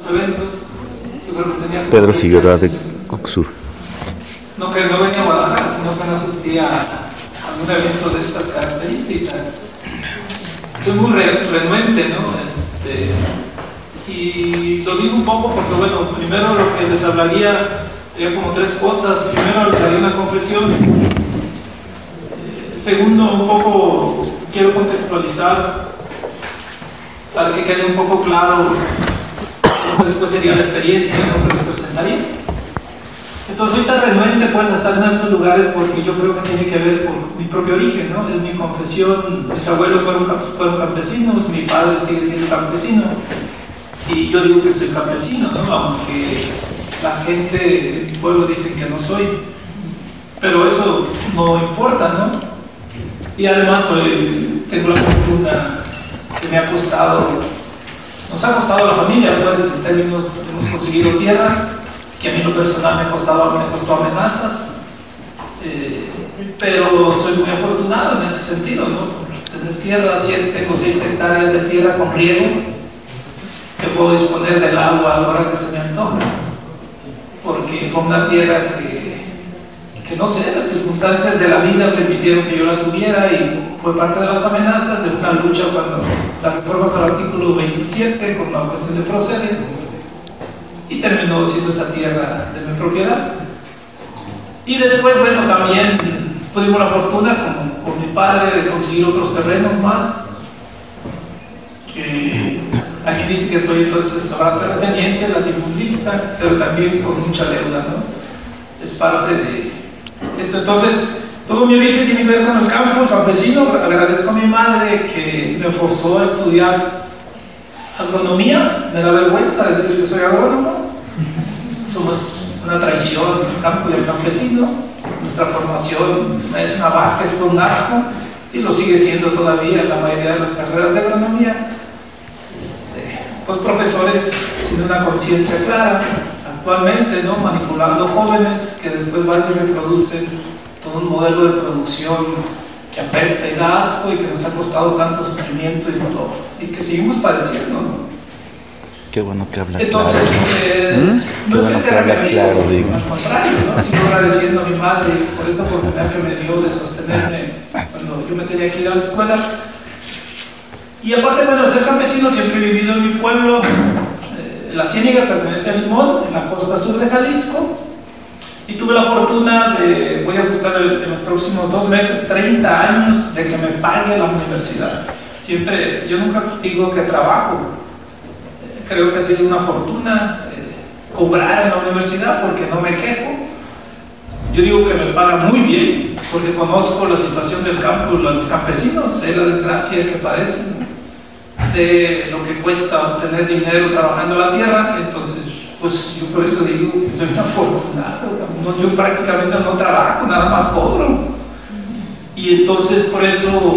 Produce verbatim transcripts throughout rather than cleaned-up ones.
eventos. Yo creo que tenía Pedro Figueroa de Coxur. No que no venía a Guadalajara, sino que no asistía a algún evento de estas características. Soy muy renuente, ¿no? Este, y lo digo un poco porque, bueno, primero lo que les hablaría sería como tres cosas. Primero, hablaría una confesión. Eh, segundo, un poco quiero contextualizar para que quede un poco claro después sería la experiencia, ¿no?, que les presentaría. Entonces soy tan renuente pues a estar en estos lugares porque yo creo que tiene que ver con mi propio origen, ¿no? Es mi confesión. Mis abuelos fueron, fueron campesinos, mi padre sigue siendo campesino y yo digo que soy campesino, ¿no? Aunque la gente de mi pueblo dice que no soy, pero eso no importa, ¿no? Y además soy, tengo la fortuna que me ha costado, nos ha costado a la familia, pues en términos, hemos conseguido tierra, que a mí en lo personal me, costaba, me costó amenazas, eh, pero soy muy afortunado en ese sentido, ¿no? Tener tierra, tengo seis hectáreas de tierra con riego, que puedo disponer del agua a la hora que se me antoja, porque fue una tierra que, que no sé, las circunstancias de la vida permitieron que yo la tuviera y fue parte de las amenazas de una lucha cuando las reformas al artículo veintisiete con la cuestión de procede. Y terminó siendo esa tierra de mi propiedad. Y después, bueno, también tuvimos la fortuna con, con mi padre de conseguir otros terrenos más, que aquí dice que soy entonces ahora terrateniente, latifundista, pero también con mucha deuda, ¿no? Es parte de esto. Entonces, todo mi origen tiene que ver con el campo, el campesino. Agradezco a mi madre que me forzó a estudiar agronomía. Me da vergüenza decir que soy agrónomo. Somos una traición del campo y del campesino. Nuestra formación es una Vázquez por un asco y lo sigue siendo todavía en la mayoría de las carreras de agronomía. Este, pues profesores sin una conciencia clara, actualmente, ¿no?, manipulando jóvenes que después van y reproducen todo un modelo de producción que apesta y da asco y que nos ha costado tanto sufrimiento y dolor y que seguimos padeciendo, ¿no? Qué bueno que habla Entonces, claro. Eh, ¿Mm? no Qué es bueno que que habla sea claro, digo. Al contrario, ¿no? Sigo agradeciendo a mi madre por esta oportunidad que me dio de sostenerme cuando yo me tenía que ir a la escuela. Y aparte, bueno, de ser campesino, siempre he vivido en mi pueblo. Eh, la Ciénaga pertenece a Limón, en la costa sur de Jalisco. Y tuve la fortuna de, voy a ajustar en los próximos dos meses, treinta años de que me pague la universidad. Siempre, yo nunca digo que trabajo. Eh, creo que ha sido una fortuna eh, cobrar en la universidad porque no me quejo. Yo digo que me paga muy bien porque conozco la situación del campo, los campesinos, sé la desgracia que padecen, sé lo que cuesta obtener dinero trabajando la tierra. Entonces, pues yo por eso digo que soy un afortunado. No, yo prácticamente no trabajo, nada más cobro. Y entonces por eso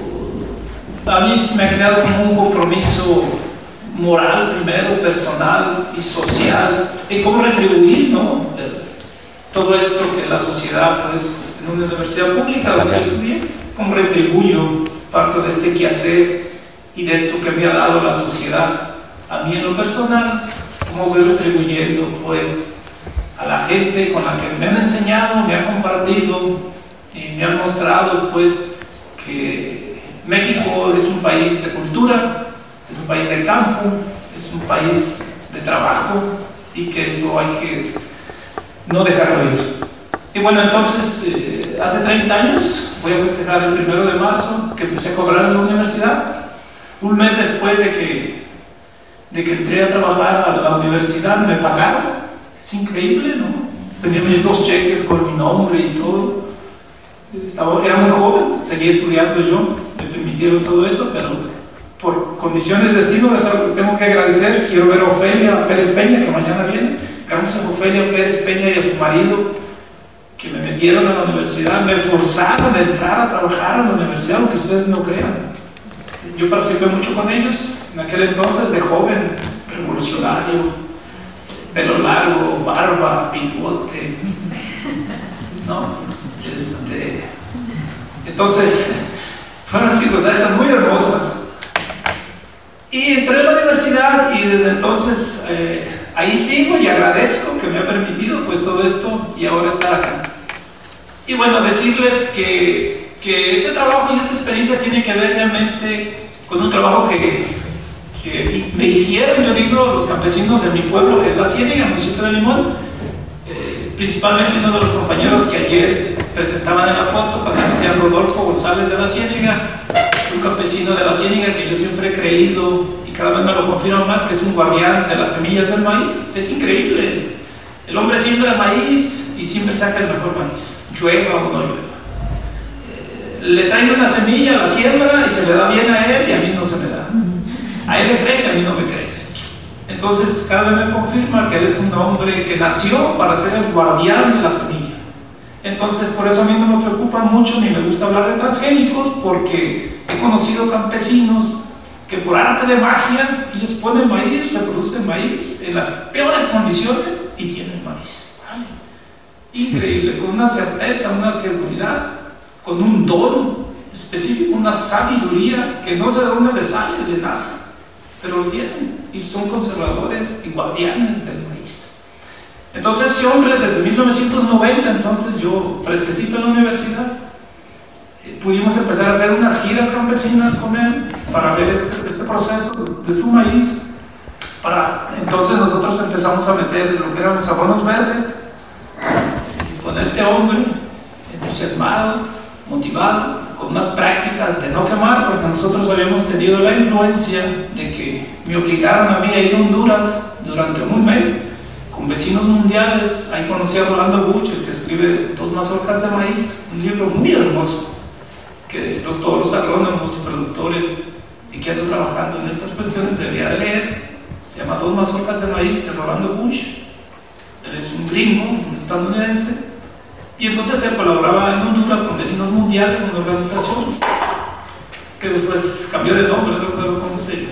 a mí se me ha creado como un compromiso moral primero, personal y social, en cómo retribuir, ¿no?, todo esto que la sociedad, pues, en una universidad pública donde yo estudié, cómo retribuyo parte de este quehacer y de esto que me ha dado la sociedad. A mí en lo personal, cómo voy retribuyendo, pues, a la gente con la que me han enseñado, me han compartido y me han mostrado, pues, que México es un país de cultura, es un país de campo, es un país de trabajo y que eso hay que no dejarlo ir. Y bueno, entonces, eh, hace treinta años, voy a festejar el primero de marzo, que empecé a cobrar en la universidad, un mes después de que de que entré a trabajar a la universidad, me pagaron. Es increíble, ¿no? Tenía mis dos cheques con mi nombre y todo. Estaba, era muy joven, seguía estudiando yo, me permitieron todo eso, pero por condiciones de destino es algo que tengo que agradecer. Quiero ver a Ofelia Pérez Peña, que mañana viene. Gracias a Ofelia Pérez Peña y a su marido, que me metieron a la universidad, me forzaron a entrar a trabajar en la universidad, aunque ustedes no crean. Yo participé mucho con ellos. En aquel entonces, de joven, revolucionario, pelo largo, barba, bigote, ¿no? Este, entonces, fueron circunstancias muy hermosas. Y entré a la universidad y desde entonces eh, ahí sigo y agradezco que me ha permitido pues todo esto y ahora estar acá. Y bueno, decirles que, que este trabajo y esta experiencia tiene que ver realmente con un trabajo que, que me hicieron, yo digo, los campesinos de mi pueblo, que es la Ciénega, municipio de Limón, eh, principalmente uno de los compañeros que ayer presentaban en la foto, cuando decían Rodolfo González de la Ciénega, un campesino de la Ciénega que yo siempre he creído y cada vez me lo confirman más, que es un guardián de las semillas del maíz. Es increíble, el hombre siembra el maíz y siempre saca el mejor maíz, llueva o no llueva. Eh, le traen una semilla, la siembra y se le da bien a él y a mí no se me da. A él le crece, a mí no me crece. Entonces cada vez me confirma que él es un hombre que nació para ser el guardián de la semilla. Entonces por eso a mí no me preocupa mucho ni me gusta hablar de transgénicos, porque he conocido campesinos que por arte de magia ellos ponen maíz, reproducen maíz en las peores condiciones y tienen maíz. ¿Vale? Increíble, con una certeza, una seguridad, con un don específico, una sabiduría que no sé de dónde le sale, le nace, pero lo tienen y son conservadores y guardianes del maíz. Entonces ese hombre desde mil novecientos noventa, entonces yo fresquecito en la universidad, eh, pudimos empezar a hacer unas giras campesinas con él para ver este, este proceso de, de su maíz. Para, entonces nosotros empezamos a meter lo que eran los abonos verdes con este hombre entusiasmado, motivado, con unas prácticas de no quemar, porque nosotros habíamos tenido la influencia de que me obligaron a mí a ir a Honduras durante un mes con vecinos mundiales. Ahí conocí a Rolando Buch, el que escribe Dos mazorcas de maíz, un libro muy hermoso que los, todos los agrónomos y productores y que ando trabajando en estas cuestiones debería de leer. Se llama Dos mazorcas de maíz, de Rolando Buch. Él es un gringo, un estadounidense, y entonces él colaboraba en Honduras con vecinos mundiales, una organización que después cambió de nombre, no recuerdo cómo se,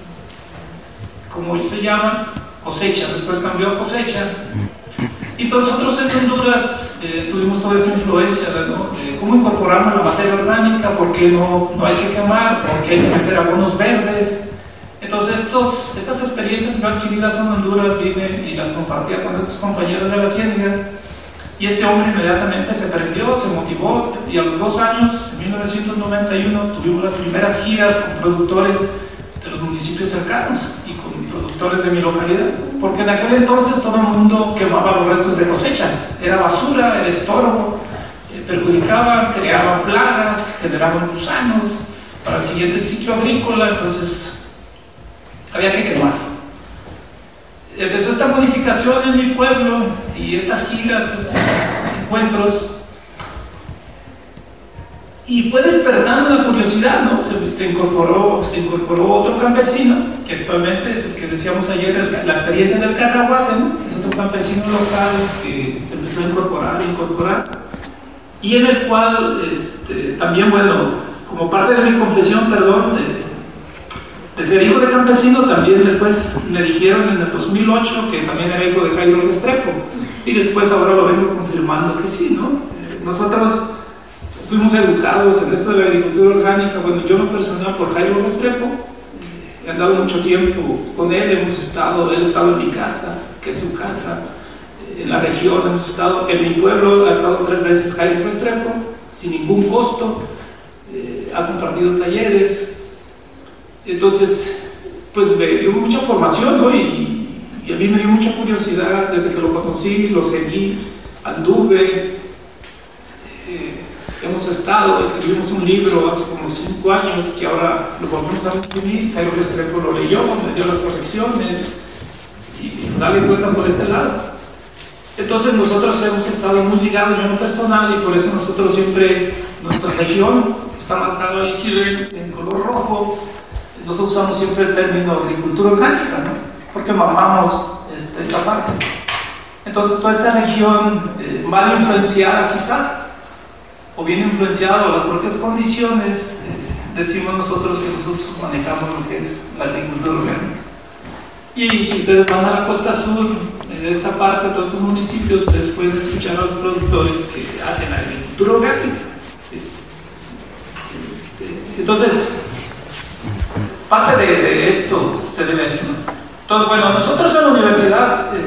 cómo se llama, Cosecha, después cambió a Cosecha. Y nosotros en Honduras eh, tuvimos toda esa influencia de, ¿no? de cómo incorporamos la materia orgánica, por qué no, no hay que quemar, por qué hay que meter abonos verdes. Entonces estos, estas experiencias no adquiridas en Honduras vine y las compartía con estos compañeros de la Ciénega, y este hombre inmediatamente se prendió, se motivó, y a los dos años, en mil novecientos noventa y uno, tuvimos las primeras giras con productores de los municipios cercanos y con productores de mi localidad, porque en aquel entonces todo el mundo quemaba los restos de cosecha, era basura, era estorbo, eh, perjudicaban, creaban plagas, generaban gusanos para el siguiente ciclo agrícola. Entonces había que quemar. Empezó esta modificación en mi pueblo y estas giras, estos encuentros, y fue despertando la curiosidad, ¿no? Se, se, incorporó, se incorporó otro campesino, que actualmente es el que decíamos ayer, el, la experiencia del Cacahuate, ¿no? Es otro campesino local que se empezó a incorporar, a incorporar, y en el cual este, también, bueno, como parte de mi confesión, perdón, de, de ser hijo de campesino, también después me dijeron en el dos mil ocho que también era hijo de Jairo Restrepo, y después ahora lo vengo confirmando que sí, ¿no? Eh, nosotros fuimos educados en esto de la agricultura orgánica, bueno, yo en lo personal por Jairo Restrepo, he andado mucho tiempo con él, hemos estado, él ha estado en mi casa, que es su casa, en la región, hemos estado, en mi pueblo ha estado tres veces Jairo Restrepo, sin ningún costo, eh, ha compartido talleres. Entonces, pues me dio mucha formación, ¿no? y, y a mí me dio mucha curiosidad desde que lo conocí, lo seguí, anduve, eh, hemos estado, escribimos un libro hace como cinco años que ahora lo volvemos a escribir, Jairo Restrepo lo leyó, me dio las correcciones y, y darle cuenta por este lado. Entonces nosotros hemos estado muy ligados en lo personal, y por eso nosotros siempre, nuestra región está marcada ahí, si ven, en color rojo. Nosotros usamos siempre el término agricultura orgánica, ¿no? Porque mamamos este, esta parte. Entonces toda esta región eh, mal influenciada quizás, o bien influenciada por las propias condiciones, eh, decimos nosotros que nosotros manejamos lo que es la agricultura orgánica. Y si ustedes van a la costa sur, de esta parte, de todos estos municipios, ustedes pueden escuchar a los productores que hacen la agricultura orgánica. Este, entonces, parte de, de esto se debe a esto, ¿no? Entonces, bueno, nosotros en la universidad eh,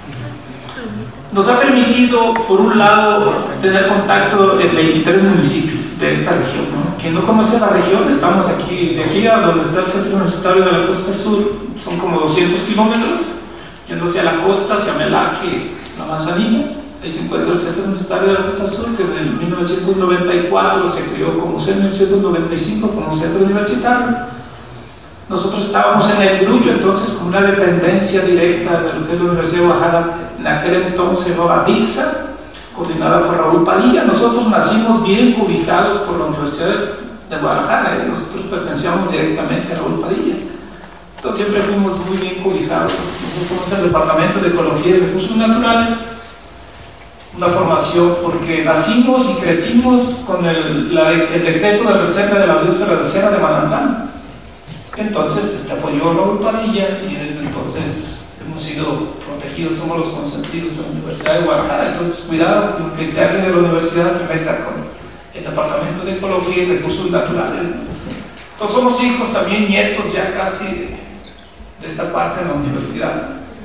nos ha permitido, por un lado, tener contacto en veintitrés municipios de esta región, ¿no? Quien no conoce la región, estamos aquí, de aquí a donde está el Centro Universitario de la Costa Sur, son como doscientos kilómetros, yendo hacia la costa, hacia Melaque, la Manzanilla. Ahí se encuentra el Centro Universitario de la Costa Sur, que en el mil novecientos noventa y cuatro se creó como C E U, en mil novecientos noventa y cinco como centro universitario. Nosotros estábamos en el Grullo, entonces con una dependencia directa de lo que es la Universidad de Guadalajara, en aquel entonces se llamaba DICSA, coordinada por Raúl Padilla. Nosotros nacimos bien ubicados por la Universidad de Guadalajara, ¿eh? Nosotros pertenecíamos directamente a Raúl Padilla. Entonces siempre fuimos muy bien ubicados. Nosotros somos el Departamento de Ecología y Recursos Naturales, una formación porque nacimos y crecimos con el, la, el decreto de reserva de la biosfera de Sierra de Manantlán. Entonces este, apoyó a Raúl Padilla y desde entonces hemos sido protegidos, somos los consentidos en la Universidad de Guadalajara. Entonces cuidado, que si alguien de la universidad se meta con el Departamento de Ecología y Recursos Naturales. Entonces somos hijos, también nietos ya casi de, de esta parte de la universidad.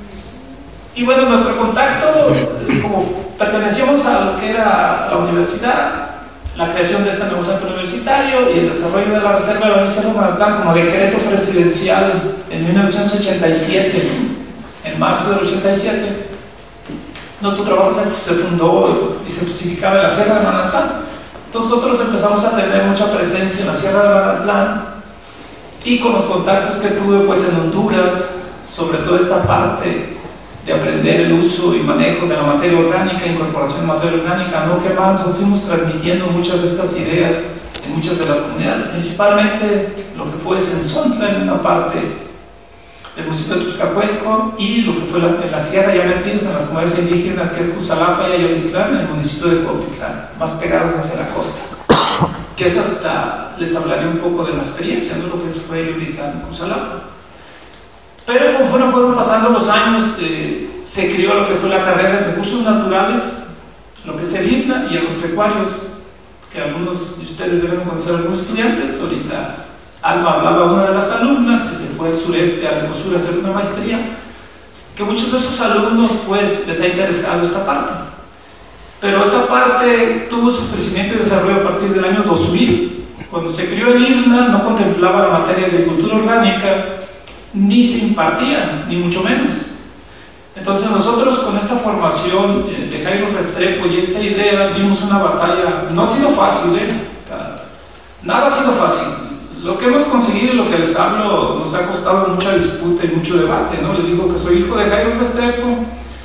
Y bueno, nuestro contacto, como pertenecíamos a lo que era la universidad, la creación de este nuevo centro universitario y el desarrollo de la reserva de la Universidad de Manantlán como decreto presidencial en mil novecientos ochenta y siete, en marzo del ochenta y siete, nuestro trabajo se, se fundó y se justificaba en la Sierra de Manantlán. Entonces nosotros empezamos a tener mucha presencia en la Sierra de Manantlán y con los contactos que tuve pues en Honduras, sobre todo esta parte de aprender el uso y manejo de la materia orgánica, incorporación de materia orgánica, no quemando, fuimos transmitiendo muchas de estas ideas en muchas de las comunidades, principalmente lo que fue Sensontla en una parte del municipio de Tuscapuesco y lo que fue la, en la sierra ya metidos en las comunidades indígenas, que es Cusalapa y Ayolitlán, en el municipio de Cuautitlán, más pegados hacia la costa, que es hasta, les hablaré un poco de la experiencia, ¿no? Lo que fue Ayolitlán y Cusalapa. Pero conforme fueron pasando los años, eh, se creó lo que fue la carrera de recursos naturales, lo que es el IRNA y agropecuarios, que algunos de ustedes deben conocer, algunos estudiantes. Ahorita Alma hablaba, una de las alumnas que se fue al sureste a Recosur a hacer una maestría, que muchos de esos alumnos pues les ha interesado esta parte. Pero esta parte tuvo su crecimiento y desarrollo a partir del año dos mil. Cuando se creó el IRNA no contemplaba la materia de agricultura orgánica, ni se impartía, ni mucho menos. Entonces nosotros con esta formación de Jairo Restrepo y esta idea vimos una batalla. No ha sido fácil, ¿eh? Nada ha sido fácil. Lo que hemos conseguido y lo que les hablo nos ha costado mucha disputa y mucho debate, ¿no? Les digo que soy hijo de Jairo Restrepo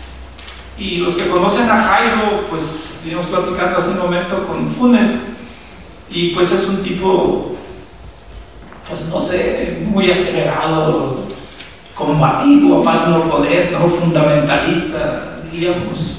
y los que conocen a Jairo pues vinimos platicando hace un momento con Funes y pues es un tipo, pues no sé, muy acelerado, combativo, a más no poder, no fundamentalista, diríamos.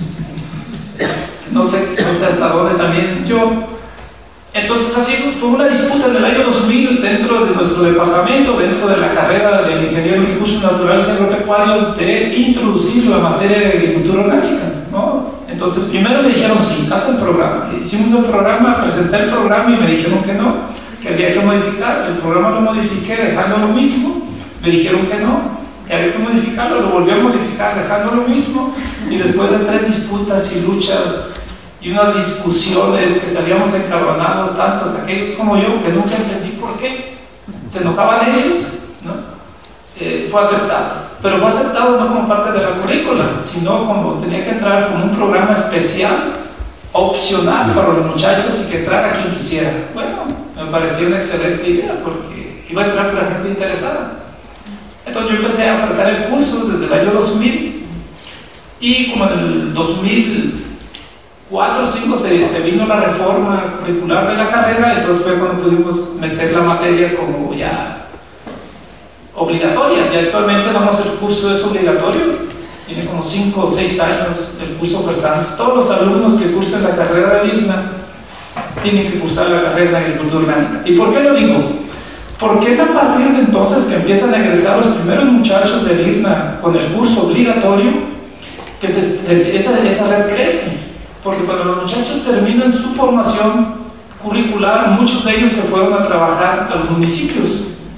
No sé, no sé hasta dónde también yo. Entonces así fue una disputa en el año dos mil dentro de nuestro departamento, dentro de la carrera de Ingeniería en Recursos Naturales y Agropecuarios, de introducir la materia de agricultura orgánica, ¿no? Entonces primero me dijeron sí, haz el programa. Hicimos el programa, presenté el programa y me dijeron que no, que había que modificar. El programa lo modifiqué dejando lo mismo, me dijeron que no, que había que modificarlo, lo volví a modificar dejando lo mismo, y después de tres disputas y luchas y unas discusiones que salíamos encabronados, tantos aquellos como yo, que nunca entendí por qué se enojaban ellos, ¿no? Eh, fue aceptado, pero fue aceptado no como parte de la currícula, sino como tenía que entrar como un programa especial, opcional para los muchachos y que entrara quien quisiera. Bueno, me pareció una excelente idea porque iba a entrar la gente interesada. Entonces yo empecé a ofertar el curso desde el año dos mil y como en el dos mil cuatro o dos mil cinco se, se vino la reforma curricular de la carrera, entonces fue cuando pudimos meter la materia como ya obligatoria. Y actualmente damos el curso, es obligatorio, tiene como cinco o seis años el curso ofertando. Todos los alumnos que cursan la carrera del IRNA tienen que cursar la carrera de agricultura orgánica. ¿Y por qué lo digo? Porque es a partir de entonces que empiezan a egresar los primeros muchachos del IRNA con el curso obligatorio que se, esa, esa red crece. Porque cuando los muchachos terminan su formación curricular, muchos de ellos se fueron a trabajar a los municipios.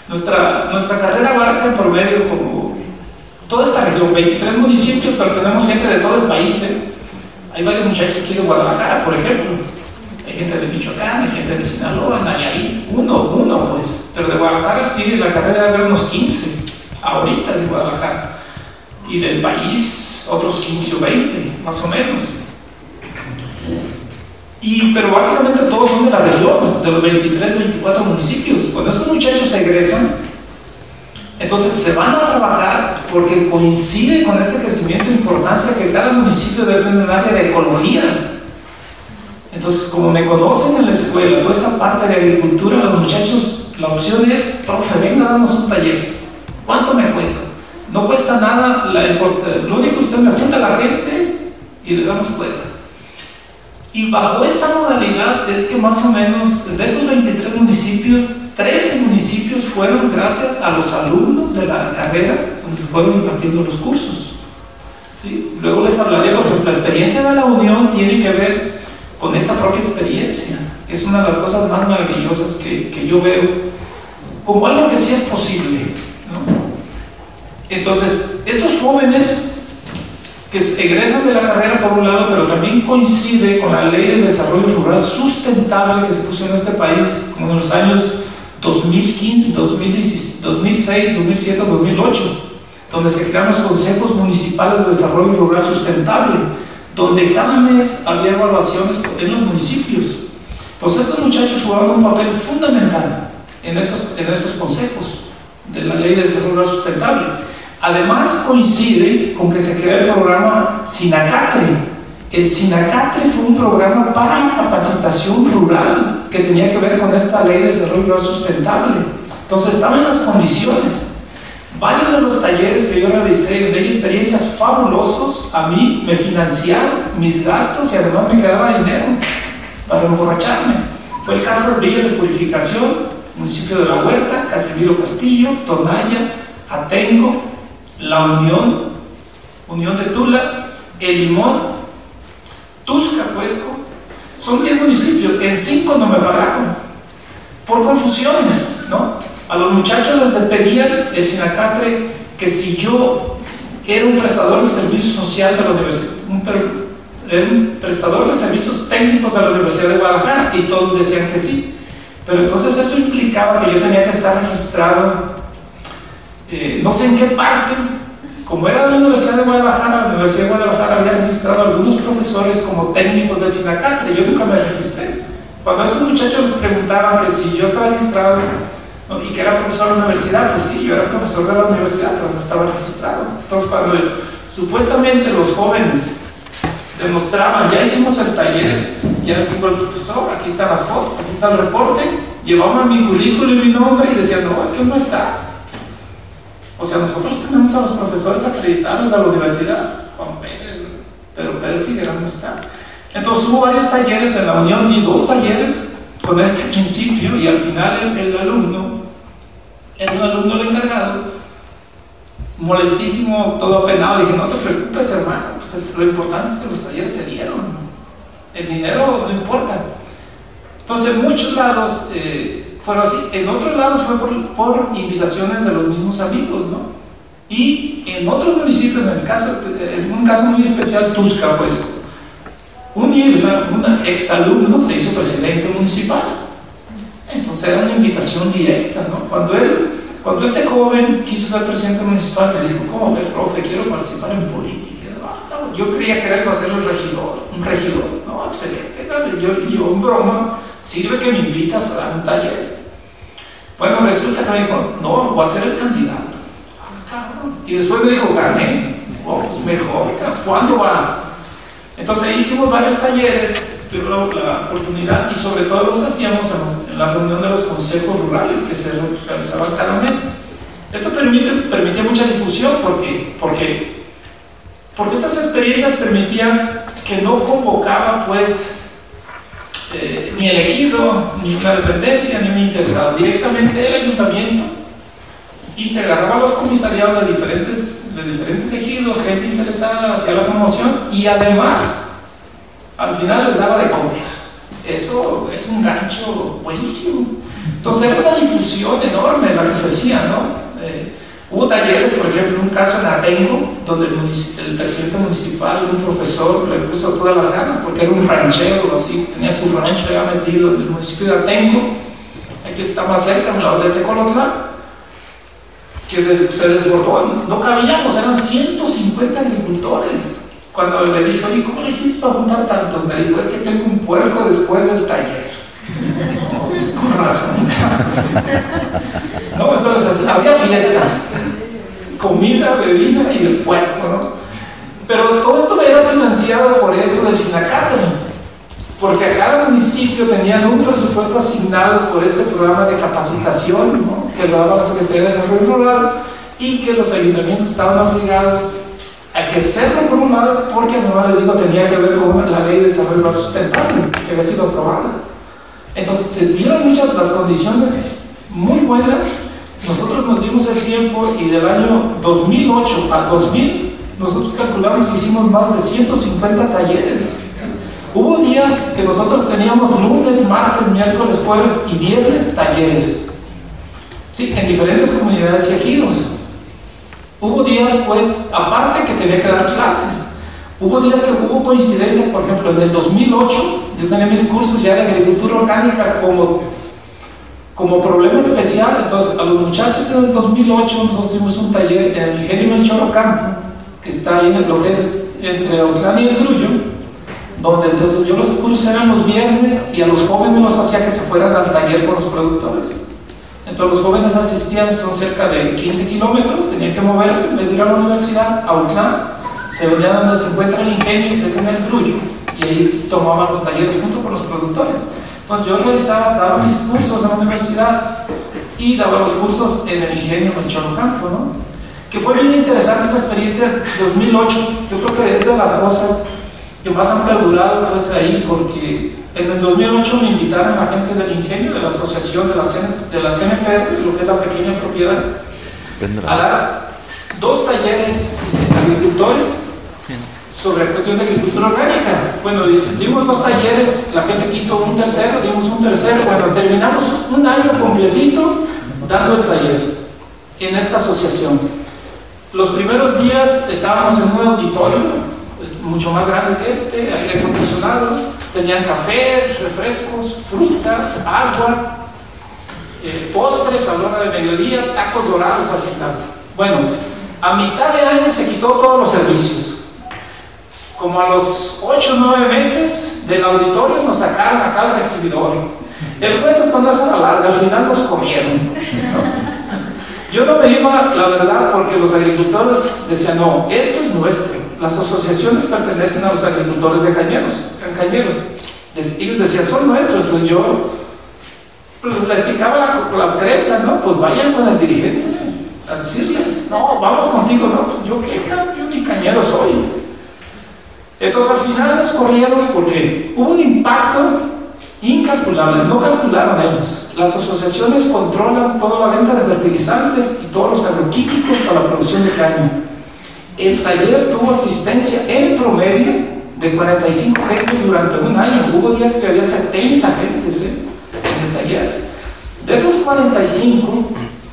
Nuestra, nuestra carrera abarca en promedio como toda esta región, veintitrés municipios, pero tenemos gente de todo el país. ¿eh? Hay varios muchachos aquí de Guadalajara, por ejemplo. Hay gente de Michoacán, hay gente de Sinaloa, Nayarit, uno, uno pues. Pero de Guadalajara sí, la carrera debe haber unos quince, ahorita de Guadalajara. Y del país, otros quince o veinte, más o menos. Y, pero básicamente todos son de la región, de los veintitrés, veinticuatro municipios. Cuando estos muchachos se egresan, entonces se van a trabajar porque coincide con este crecimiento de importancia que cada municipio debe tener un área de ecología. Entonces, como me conocen en la escuela, toda esta parte de agricultura, los muchachos, la opción es, profe, venga, damos un taller. ¿Cuánto me cuesta? No cuesta nada, la, lo único que usted me junta a la gente y le damos cuenta. Y bajo esta modalidad es que más o menos de esos veintitrés municipios, trece municipios fueron gracias a los alumnos de la carrera donde fueron impartiendo los cursos. ¿Sí? Luego les hablaré porque la experiencia de la unión tiene que ver con esta propia experiencia. Es una de las cosas más maravillosas que, que yo veo como algo que sí es posible, ¿no? Entonces, estos jóvenes que se egresan de la carrera por un lado, pero también coincide con la Ley de Desarrollo Rural Sustentable que se puso en este país como en los años dos mil quince, dos mil seis, dos mil siete, dos mil ocho, donde se crearon los consejos municipales de desarrollo rural sustentable, donde cada mes había evaluaciones en los municipios. Entonces estos muchachos jugaban un papel fundamental en estos, en estos consejos de la Ley de Desarrollo Rural Sustentable. Además coincide con que se crea el programa Sinacatre. El Sinacatre fue un programa para la capacitación rural que tenía que ver con esta Ley de Desarrollo Rural Sustentable. Entonces estaban las condiciones. Varios de los talleres que yo realicé, de experiencias fabulosos, a mí me financiaron mis gastos y además me quedaba dinero para emborracharme. Fue el caso de Villa de Purificación, municipio de La Huerta, Casimiro Castillo, Tonaya, Atenco, La Unión, Unión de Tula, El Limón, Tuscapuesco. Son diez municipios, en cinco no me pagaron por confusiones, ¿no? A los muchachos les pedían el Sinacatre que si yo era un prestador de servicios social de la universidad, un, era un prestador de servicios técnicos de la Universidad de Guadalajara, y todos decían que sí. Pero entonces eso implicaba que yo tenía que estar registrado, eh, no sé en qué parte. Como era de la Universidad de Guadalajara, la Universidad de Guadalajara había registrado a algunos profesores como técnicos del Sinacatre. Yo nunca me registré. Cuando a esos muchachos les preguntaban que si yo estaba registrado, ¿no?, y que era profesor de la universidad, pues sí, yo era profesor de la universidad, pero no estaba registrado. Entonces, cuando supuestamente los jóvenes demostraban, ya hicimos el taller, ya les digo al profesor, aquí están las fotos, aquí está el reporte, llevaban mi currículum y mi nombre y decían, no, es que no está. O sea, nosotros tenemos a los profesores acreditados a la universidad, Juan Pérez, pero Pedro Figueroa no está. Entonces hubo varios talleres en la Unión, di dos talleres con este principio, y al final el, el alumno, el alumno el encargado, molestísimo, todo apenado, dije, no te preocupes, hermano, pues lo importante es que los talleres se dieron, el dinero no importa. Entonces en muchos lados eh, fueron así, en otros lados fue por, por invitaciones de los mismos amigos, ¿no? Y en otros municipios, en, el caso, en un caso muy especial, Tusca, pues, un un exalumno se hizo presidente municipal. Entonces era una invitación directa, ¿no? Cuando él, cuando este joven quiso ser presidente municipal, me dijo, ¿cómo ves, profe? Quiero participar en política. No, yo creía que era algo hacer un regidor, un regidor. No, excelente, dale. Yo, yo en broma, sirve que me invitas a dar un taller. Bueno, resulta que me dijo, no, voy a ser el candidato. Ah, cabrón. Y después me dijo, gané. Oh, pues mejor, ¿cuándo va? Entonces hicimos varios talleres, tuve la oportunidad, y sobre todo los hacíamos en la reunión de los consejos rurales que se realizaban cada mes. Esto permite, permitía mucha difusión porque, porque, porque estas experiencias permitían que no convocaba pues eh, ni elegido, ni una dependencia, ni un interesado, directamente el ayuntamiento, y se agarraba los comisariados de diferentes, de diferentes ejidos, gente interesada, hacía la promoción, y además al final les daba de comer. eso es un gancho buenísimo. Entonces era una difusión enorme la que se hacía, ¿no? Eh, hubo talleres, por ejemplo, un caso en Atenco, donde el, el presidente municipal, un profesor, le puso todas las ganas, porque era un ranchero, así, tenía su rancho ya metido en el municipio de Atenco, aquí está más cerca, en la de Tecolotlán, que des, se desbordó, no cabíamos, eran ciento cincuenta agricultores. Cuando le dije, oye, ¿cómo le hiciste para juntar tantos? Me dijo, es que tengo un puerco después del taller. No, es con razón. No, entonces había fiesta, comida, bebida y el puerco, ¿no? Pero todo esto era financiado por esto del Sinacate, porque a cada municipio tenían un presupuesto asignado por este programa de capacitación, ¿no? Que lo daba la Secretaría de Desarrollo Rural y que los ayuntamientos estaban obligados a ejercerlo por un lado, porque no les digo, tenía que ver con la Ley de Desarrollo Rural Sustentable, que había sido aprobada. Entonces se dieron muchas las condiciones muy buenas. Nosotros nos dimos el tiempo y del año dos mil ocho al dos mil nosotros calculamos que hicimos más de ciento cincuenta talleres. Hubo días que nosotros teníamos lunes, martes, miércoles, jueves y viernes talleres, sí, en diferentes comunidades y ejidos. Hubo días, pues, aparte que tenía que dar clases, hubo días que hubo coincidencias. Por ejemplo, en el dos mil ocho yo tenía mis cursos ya de agricultura orgánica como, como problema especial. Entonces, a los muchachos en el dos mil ocho nosotros tuvimos un taller en el Ingenio Melchor Ocampo, que está ahí en lo que es entre Autlán y el Grullo, donde entonces yo los cursos eran los viernes y a los jóvenes los hacía que se fueran al taller con los productores. Entonces los jóvenes asistían, son cerca de quince kilómetros, tenían que moverse en vez de ir a la universidad, a Autlán, se venían donde se encuentra el ingenio, que es en el Grullo, y ahí tomaban los talleres junto con los productores. Entonces yo realizaba, daba mis cursos en la universidad y daba los cursos en el ingenio Melchor Ocampo, ¿no? Que fue bien interesante esta experiencia de dos mil ocho. Yo creo que es de las cosas que más han perdurado, pues, ahí, porque en el dos mil ocho me invitaron a gente del ingenio, de la asociación de la, C N, de la C N P, lo que es la pequeña propiedad, a dar dos talleres de agricultores sobre cuestión de agricultura orgánica. Bueno, dimos dos talleres, la gente quiso un tercero, dimos un tercero. Bueno, terminamos un año completito dando talleres en esta asociación. Los primeros días estábamos en un auditorio mucho más grande que este, aire acondicionado, tenían café, refrescos, fruta, agua, eh, postres a la hora de mediodía, tacos dorados al final. Bueno, a mitad de año se quitó todos los servicios. Como a los ocho o nueve meses del auditorio nos sacaron acá al recibidor. El cuento es cuando es a la larga, al final nos comieron, ¿no? Yo no me iba, la verdad, porque los agricultores decían, no, esto es nuestro. Las asociaciones pertenecen a los agricultores de cañeros, cañeros. Ellos decían, son nuestros. Pues yo pues, les picaba la, la cresta, ¿no? Pues vayan con el dirigente a decirles, no, vamos contigo, no, pues yo qué, yo ni cañero soy. Entonces al final nos corrieron porque hubo un impacto incalculable, no calcularon ellos. Las asociaciones controlan toda la venta de fertilizantes y todos los agroquímicos para la producción de caña. El taller tuvo asistencia en promedio de cuarenta y cinco gentes durante un año. Hubo días que había setenta gentes, ¿eh?, en el taller. De esos cuarenta y cinco,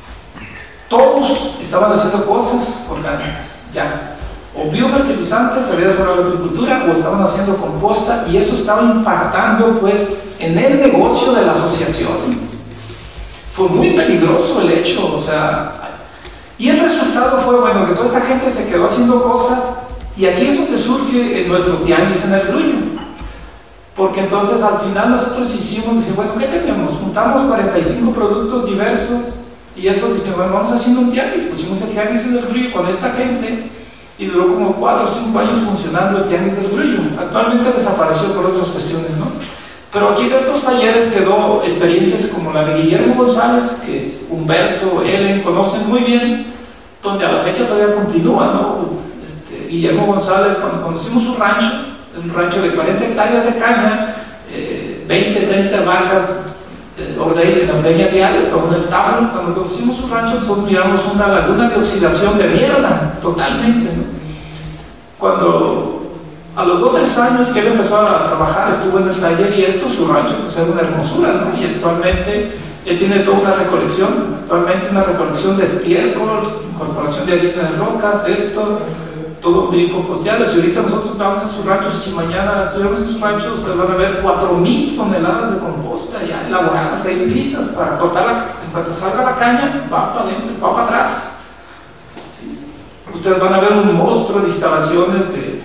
todos estaban haciendo cosas orgánicas, ya. O biofertilizantes, había desarrollado la agricultura, o estaban haciendo composta, y eso estaba impactando, pues, en el negocio de la asociación. Fue muy peligroso el hecho, o sea, y el resultado fue, bueno, que toda esa gente se quedó haciendo cosas, y aquí es donde surge nuestro tianguis en el Grullo. Porque entonces al final nosotros hicimos, dice, bueno, ¿qué tenemos? Juntamos cuarenta y cinco productos diversos, y eso dice, bueno, vamos haciendo un tianguis. Pusimos el tianguis en el Grullo con esta gente, y duró como cuatro o cinco años funcionando el tianguis del Grullo. Actualmente desapareció por otras cuestiones, ¿no? Pero aquí de estos talleres quedó experiencias como la de Guillermo González, que Humberto, Ellen conocen muy bien, donde a la fecha todavía continúa, ¿no? Este, Guillermo González, cuando conocimos su rancho, un rancho de cuarenta hectáreas de caña, eh, veinte, treinta vacas, eh, ordeña, en ordeña diaria, todo un establo. Cuando conocimos su rancho, nosotros miramos una laguna de oxidación de mierda, totalmente, ¿no? Cuando a los dos o tres muchos años que él empezó a trabajar, estuvo en el taller y esto, su rancho pues era una hermosura, ¿no? Y actualmente él tiene toda una recolección, actualmente una recolección de estiércol, incorporación de harina de rocas, esto, todo bien composteado. Si ahorita nosotros vamos a sus ranchos, si mañana estuviéramos en sus ranchos, ustedes van a ver cuatro mil toneladas de composta ya elaboradas ahí listas para cortarla. En cuanto salga la caña, va para adentro, va para atrás. ¿Sí? Ustedes van a ver un monstruo de instalaciones de,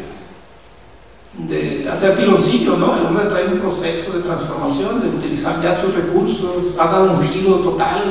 de hacer piloncillo, ¿no? El hombre trae un proceso de transformación, de utilizar ya sus recursos, ha dado un giro total.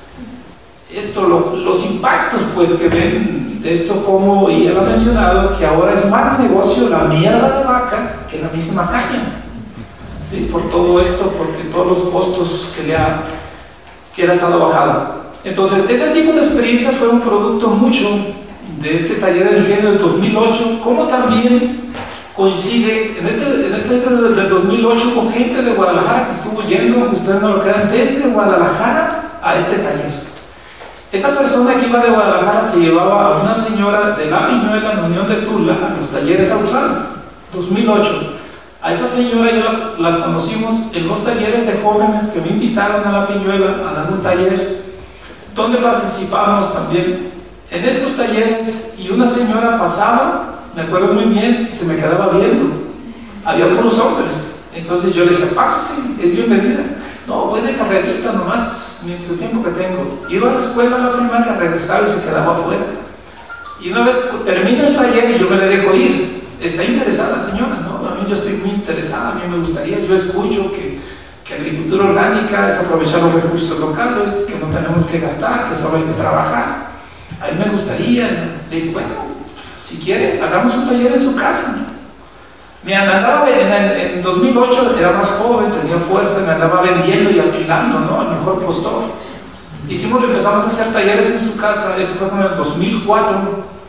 Esto, lo, los impactos pues que ven de esto, como y él ha mencionado que ahora es más negocio la mierda de vaca que la misma caña, ¿sí? Por todo esto, porque todos los costos que le ha, que él ha estado bajando. Entonces ese tipo de experiencias fue un producto mucho de este taller del ingenio del dos mil ocho, como también coincide en este, en este del dos mil ocho con gente de Guadalajara que estuvo yendo, ustedes no lo crean, desde Guadalajara a este taller. Esa persona que iba de Guadalajara se llevaba a una señora de La Piñuela en Unión de Tula a los talleres a Urrán, dos mil ocho. A esa señora yo la, las conocimos en los talleres de jóvenes que me invitaron a La Piñuela a dar un taller, donde participamos también en estos talleres, y una señora pasaba, me acuerdo muy bien, y se me quedaba viendo. Había puros hombres, entonces yo le decía, pásese, es bienvenida. No, voy de carrerita nomás, mientras el tiempo que tengo. Iba a la escuela, la primaria, regresaba y se quedaba afuera. Y una vez termina el taller y yo me le dejo ir. Está interesada, señora, ¿no? A mí yo estoy muy interesada, a mí me gustaría, yo escucho que, que agricultura orgánica es aprovechar los recursos locales, que no tenemos que gastar, que solo hay que trabajar. A mí me gustaría. Le dije, bueno, si quiere, hagamos un taller en su casa. Me andaba en, en, en dos mil ocho, era más joven, tenía fuerza, me andaba vendiendo y alquilando, ¿no? Al mejor postor. Hicimos, empezamos a hacer talleres en su casa, eso fue como en el dos mil cuatro,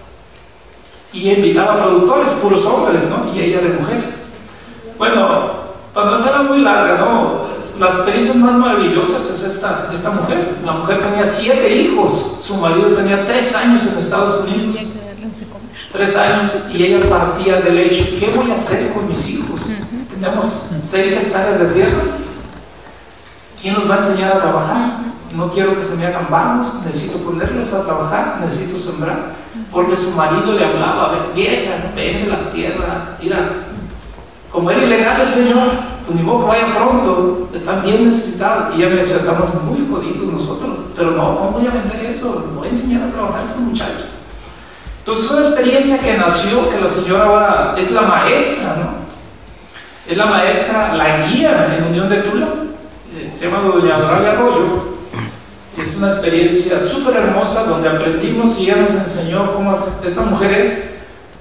y invitaba a productores, puros hombres, ¿no? Y ella de mujer. Bueno, para no hacerla muy larga, ¿no? Las experiencias más maravillosas es esta, esta mujer. La mujer tenía siete hijos, su marido tenía tres años en Estados Unidos. Tres años, y ella partía del hecho, ¿qué voy a hacer con mis hijos? Uh-huh. Tenemos seis hectáreas de tierra, ¿quién los va a enseñar a trabajar? No quiero que se me hagan vagos, necesito ponerlos a trabajar, necesito sembrar, porque su marido le hablaba, vieja, vende las tierras, mira, como era ilegal el señor, pues ni modo que vaya pronto, están bien necesitados. Y ella me decía, estamos muy jodidos nosotros, pero no, ¿cómo voy a vender eso? Voy a enseñar a trabajar a esos muchachos. Entonces es una experiencia que nació, que la señora ahora es la maestra, ¿no? Es la maestra, la guía en Unión de Tula, eh, se llama doña Doralia Arroyo. Es una experiencia súper hermosa donde aprendimos y ella nos enseñó cómo hacer. Esta mujer es,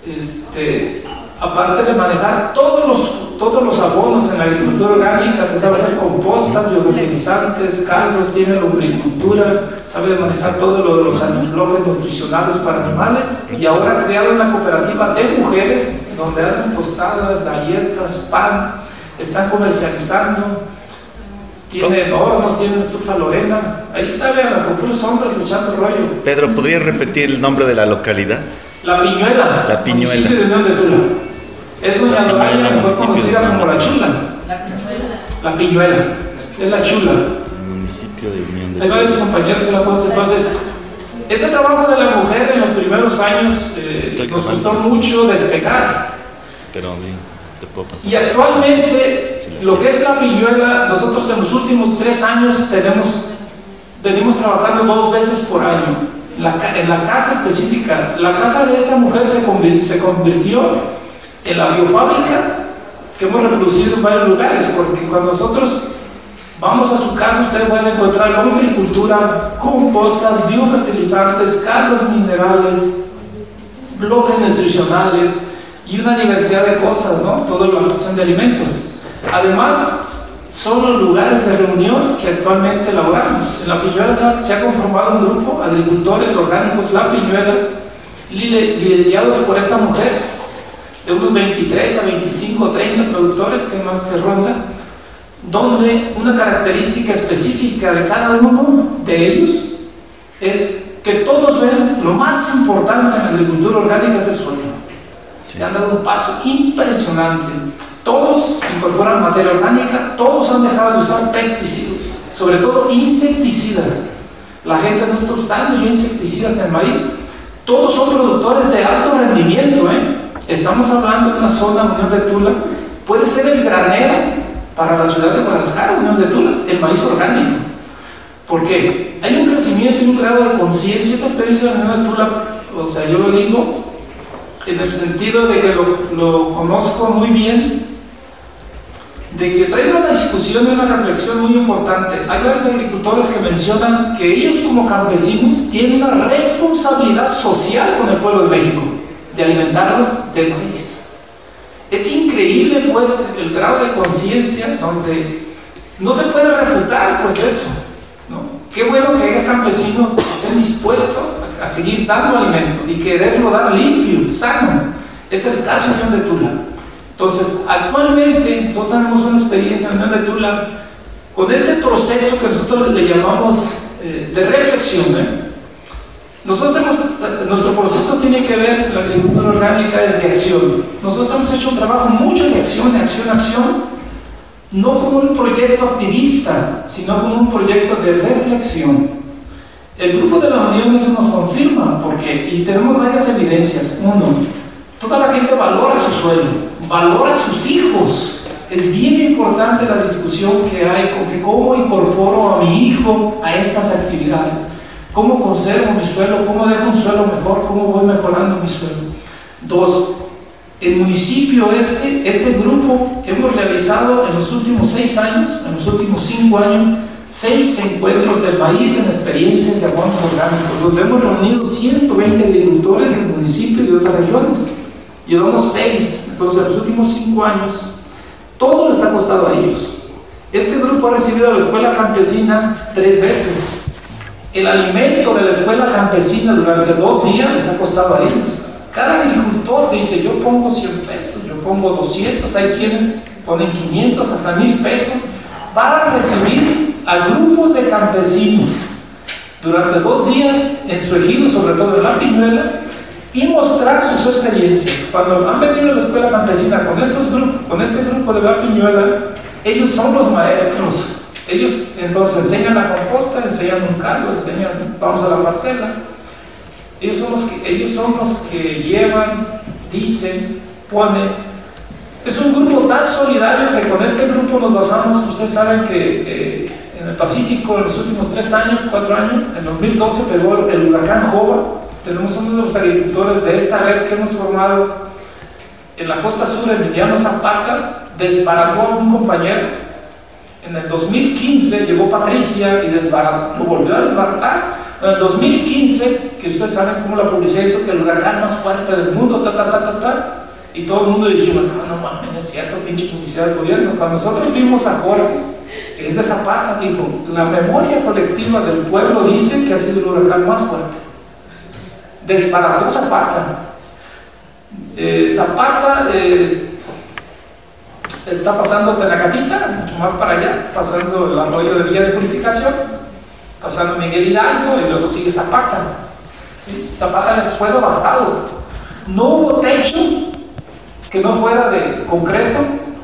este, aparte de manejar todos los, todos los abonos en la agricultura orgánica, que sabe hacer compostas, biofertilizantes, caldos, tiene lombricultura, sabe manejar todo lo de los bloques nutricionales para animales, y ahora ha creado una cooperativa de mujeres donde hacen tostadas, galletas, pan, están comercializando, tienen hornos, tienen estufa Lorena. Ahí está, vean, con puros hombres echando rollo. Pedro, ¿podrías repetir el nombre de la localidad? La Piñuela. La Piñuela. Municipio de Unión de Tula. Es doña Doralia, mejor conocida como la Chula. La Piñuela. La Piñuela. Es la Chula. Municipio de Unión de Tula. Hay varios compañeros que la conocen. Entonces, este trabajo de la mujer en los primeros años eh, nos costó mucho despegar. Pero bien. Y actualmente, lo que es la Piñuela, nosotros en los últimos tres años tenemos, venimos trabajando dos veces por año. La, en la casa específica, la casa de esta mujer se convirtió, se convirtió en la biofábrica que hemos reproducido en varios lugares, porque cuando nosotros vamos a su casa, ustedes pueden encontrar lombricultura, compostas, biofertilizantes, caldos minerales, bloques nutricionales y una diversidad de cosas, ¿no? Toda la cuestión de alimentos. Además, son los lugares de reunión que actualmente elaboramos. En La Piñuela se ha, se ha conformado un grupo, agricultores orgánicos La Piñuela, liderados por esta mujer, de unos veintitrés a veinticinco, treinta productores, que más que ronda, donde una característica específica de cada uno de ellos es que todos ven lo más importante en la agricultura orgánica es el suelo. Se han dado un paso impresionante. Todos incorporan materia orgánica, todos han dejado de usar pesticidas, sobre todo insecticidas. La gente no está usando ya insecticidas en maíz. Todos son productores de alto rendimiento, ¿eh? Estamos hablando de una zona, Unión de Tula, puede ser el granero para la ciudad de Guadalajara, Unión de Tula, el maíz orgánico. ¿Por qué? Hay un crecimiento y un grado de conciencia. Esta experiencia de la Unión de Tula, o sea, yo lo digo en el sentido de que lo, lo conozco muy bien, de que trae una discusión y una reflexión muy importante. Hay varios agricultores que mencionan que ellos como campesinos tienen una responsabilidad social con el pueblo de México, de alimentarlos del maíz. Es increíble pues el grado de conciencia donde no se puede refutar pues eso, ¿no? Qué bueno que haya campesinos que estén dispuestos a, a seguir dando alimento y quererlo dar limpio, sano. Es el caso de Unión de Tula. Entonces, actualmente nosotros tenemos una experiencia en Unión de Tula con este proceso que nosotros le llamamos eh, de reflexión, ¿eh? Nosotros hemos, nuestro proceso tiene que ver, la agricultura orgánica es de acción. Nosotros hemos hecho un trabajo mucho de acción, de acción, acción, no como un proyecto activista, sino como un proyecto de reflexión. El grupo de la Unión eso nos confirma, porque, y tenemos varias evidencias. Uno, toda la gente valora su suelo, valora a sus hijos. Es bien importante la discusión que hay con que cómo incorporo a mi hijo a estas actividades. ¿Cómo conservo mi suelo? ¿Cómo dejo un suelo mejor? ¿Cómo voy mejorando mi suelo? Dos, el municipio este, este grupo, hemos realizado en los últimos seis años, en los últimos cinco años, seis encuentros del maíz en experiencias de abonos orgánicos, donde hemos reunido ciento veinte agricultores del municipio y de otras regiones. Llevamos seis, entonces en los últimos cinco años, todo les ha costado a ellos. Este grupo ha recibido a la escuela campesina tres veces. El alimento de la escuela campesina durante dos días les ha costado a ellos. Cada agricultor dice, yo pongo cien pesos, yo pongo doscientos, hay quienes ponen quinientos, hasta mil pesos, para recibir a grupos de campesinos durante dos días en su ejido, sobre todo en La Piñuela, y mostrar sus experiencias. Cuando han venido a la escuela campesina con, estos grupos, con este grupo de La Piñuela, ellos son los maestros. Ellos entonces enseñan la composta, enseñan un caldo, enseñan, vamos a la parcela. Ellos son los que, ellos son los que llevan, dicen, ponen. Es un grupo tan solidario que con este grupo nos basamos. Ustedes saben que eh, en el Pacífico en los últimos tres años, cuatro años, en dos mil doce pegó el huracán Jova. Tenemos uno de los agricultores de esta red que hemos formado en la costa sur, Emiliano Zapata, desbarató a un compañero. En el dos mil quince llegó Patricia y desbarató, lo volvió a desbaratar. En el dos mil quince, que ustedes saben cómo la policía hizo que el huracán más fuerte del mundo, ta, ta, ta, ta, ta, y todo el mundo dijimos, no, no mames, es cierto, pinche publicidad del gobierno. Cuando nosotros vimos a Jorge, que es de Zapata, dijo, la memoria colectiva del pueblo dice que ha sido el huracán más fuerte. Desbarató Zapata. Eh, Zapata eh, está pasando Tenacatita, mucho más para allá, pasando el arroyo de Villa de Purificación, pasando Miguel Hidalgo y luego sigue Zapata. ¿Sí? Zapata les fue devastado. No hubo techo que no fuera de concreto.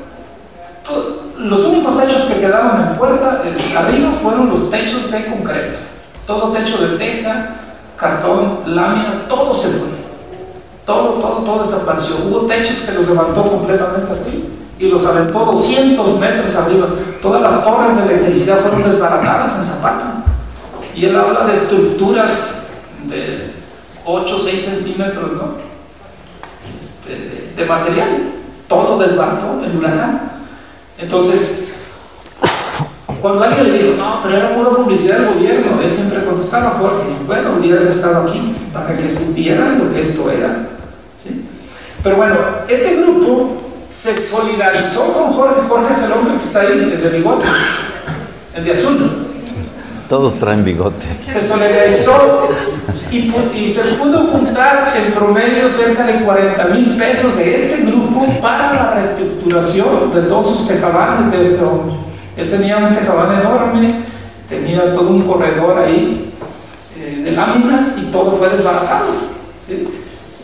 Los únicos techos que quedaron en puerta eh, arriba fueron los techos de concreto. Todo techo de teja, cartón, lámina, todo se fue. Todo, todo, todo desapareció. Hubo techos que los levantó completamente así y los aventó doscientos metros arriba. Todas las torres de electricidad fueron desbaratadas en Zapata. Y él habla de estructuras de ocho o seis centímetros, ¿no? Este, de, de material. Todo desbarató el huracán. Entonces, cuando alguien le dijo, no, pero era pura publicidad del gobierno, él siempre contestaba, Jorge, bueno, hubieras estado aquí para que supieran lo que esto era. ¿Sí? Pero bueno, este grupo se solidarizó con Jorge. Jorge es el hombre que está ahí, el de bigote, el de azul. Todos traen bigote. Se solidarizó y, y se pudo juntar en promedio cerca de cuarenta mil pesos de este grupo para la reestructuración de todos sus tejabanes de este hombre. Él tenía un tejabán enorme, tenía todo un corredor ahí eh, de láminas y todo fue desbaratado. ¿Sí?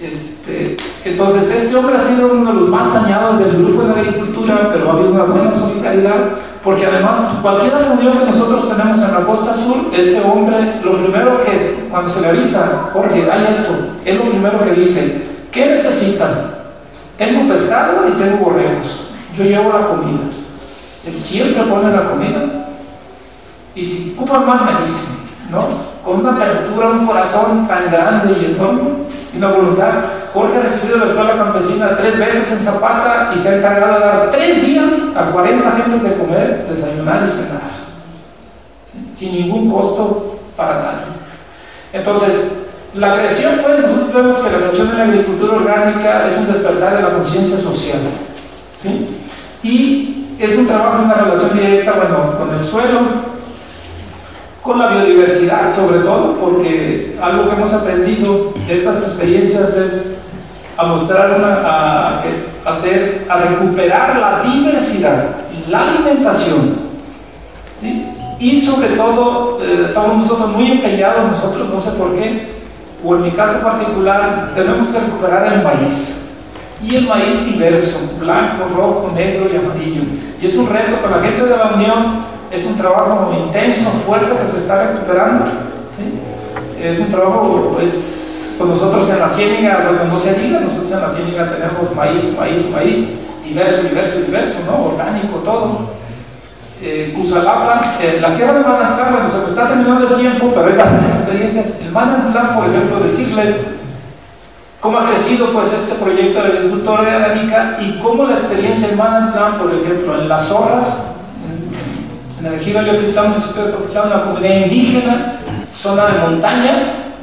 Este, entonces, este hombre ha sido uno de los más dañados del grupo de agricultura, pero ha habido una buena solidaridad, porque además, cualquier reunión que nosotros tenemos en la costa sur, este hombre, lo primero que es, cuando se le avisa, Jorge, hay esto, es lo primero que dice: ¿qué necesitan? Tengo pescado y tengo borregos, yo llevo la comida. Él siempre pone la comida, y si ocupan más me dicen, ¿no? Con una apertura, un corazón tan grande y enorme, y una voluntad. Jorge ha recibido la escuela campesina tres veces en Zapata y se ha encargado de dar tres días a cuarenta gentes de comer, desayunar y cenar, ¿sí? Sin ningún costo para nadie. Entonces, la creación, pues, nosotros vemos que la creación de la agricultura orgánica es un despertar de la conciencia social, ¿sí? Y es un trabajo, una relación directa, bueno, con el suelo, con la biodiversidad, sobre todo, porque algo que hemos aprendido de estas experiencias es a mostrar una, a, a hacer, a recuperar la diversidad, la alimentación, ¿sí? Y sobre todo, eh, estamos nosotros muy empeñados, nosotros, no sé por qué, o en mi caso particular, tenemos que recuperar el maíz, y el maíz diverso, blanco, rojo, negro y amarillo, y es un reto para la gente de la Unión. Es un trabajo intenso, fuerte, que se está recuperando, ¿sí? Es un trabajo, pues, con nosotros en la ciénaga, bueno, no se diga, nosotros en la ciénaga tenemos maíz, maíz, maíz, diverso, diverso, diverso, ¿no? Orgánico, todo. Eh, Cusalapa, eh, la Sierra de Manantlán, bueno, se me está terminando el tiempo, pero hay varias experiencias. El Manantlán, por ejemplo, decirles cómo ha crecido, pues, este proyecto de agricultura orgánica y cómo la experiencia en Manantlán, por ejemplo, en las zorras, en el ejido de Yotitlán, municipio de Yotitlán, una comunidad indígena, zona de montaña,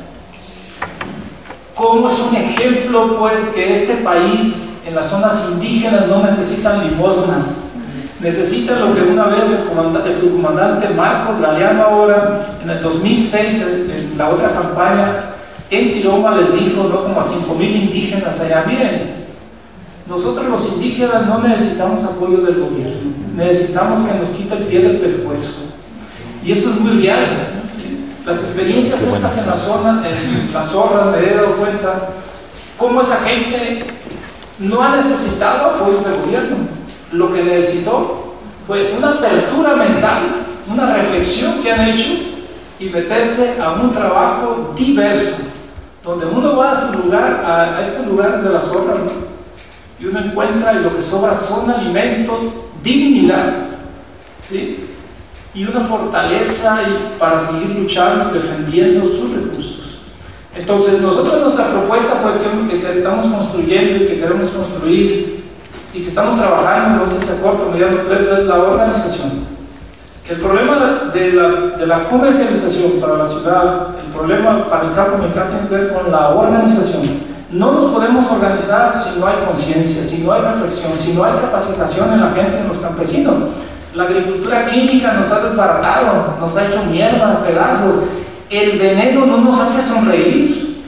como es un ejemplo, pues, que este país, en las zonas indígenas, no necesitan limosnas, necesitan lo que una vez el, comandante, el subcomandante Marcos Galeano, ahora, en el dos mil seis, en la otra campaña, en Tiroma les dijo, ¿no?, como a cinco mil indígenas allá: miren, nosotros los indígenas no necesitamos apoyo del gobierno, necesitamos que nos quite el pie del pescuezo. Y eso es muy real, ¿sí? Las experiencias estas en la zona, en las zorras, me he dado cuenta cómo esa gente no ha necesitado apoyos del gobierno. Lo que necesitó fue una apertura mental, una reflexión que han hecho y meterse a un trabajo diverso, donde uno va a su lugar, a, a estos lugares de las zorras, ¿no?, y uno encuentra, y lo que sobra son alimentos, dignidad, ¿sí?, y una fortaleza y para seguir luchando y defendiendo sus recursos. Entonces, nosotros nuestra propuesta, pues, que, que estamos construyendo y que queremos construir y que estamos trabajando, no sé si a corto o mediano plazo, es la organización. El problema de la, de la comercialización para la ciudad, el problema para el campo mexicano tiene que ver con la organización. No nos podemos organizar si no hay conciencia, si no hay reflexión, si no hay capacitación en la gente, en los campesinos. La agricultura química nos ha desbaratado, nos ha hecho mierda, pedazos. El veneno no nos hace sonreír.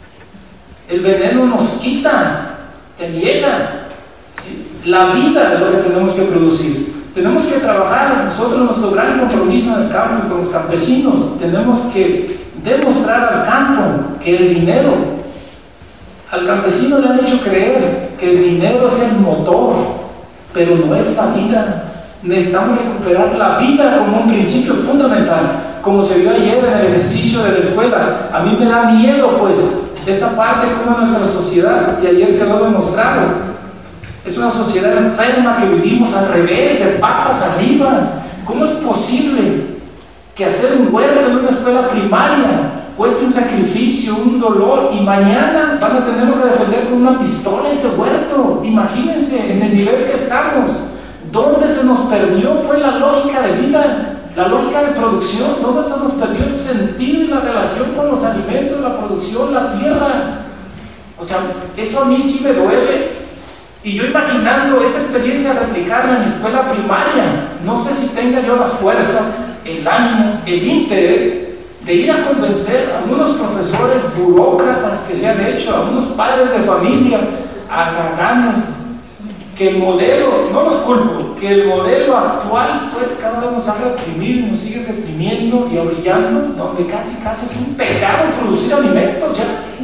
El veneno nos quita, te niega, ¿sí?, la vida es lo que tenemos que producir. Tenemos que trabajar nosotros nuestro gran compromiso en el campo y con los campesinos. Tenemos que demostrar al campo que el dinero, al campesino le han hecho creer que el dinero es el motor, pero no es la vida. Necesitamos recuperar la vida como un principio fundamental, como se vio ayer en el ejercicio de la escuela. A mí me da miedo, pues, esta parte como nuestra sociedad, y ayer quedó demostrado. Es una sociedad enferma que vivimos al revés, de patas arriba. ¿Cómo es posible que hacer un huerto en una escuela primaria cueste un sacrificio, un dolor, y mañana van a tener que defender con una pistola ese huerto? Imagínense en el nivel que estamos. ¿Dónde se nos perdió, pues, la lógica de vida, la lógica de producción? ¿Dónde se nos perdió el sentido y la relación con los alimentos, la producción, la tierra? O sea, eso a mí sí me duele. Y yo imaginando esta experiencia, replicarla en mi escuela primaria, no sé si tenga yo las fuerzas, el ánimo, el interés de ir a convencer a algunos profesores burócratas que se han hecho, a algunos padres de familia, a garganes, que el modelo, no los culpo, que el modelo actual, pues, cada vez nos ha reprimido y nos sigue reprimiendo y orillando, donde casi casi es un pecado producir alimentos ya.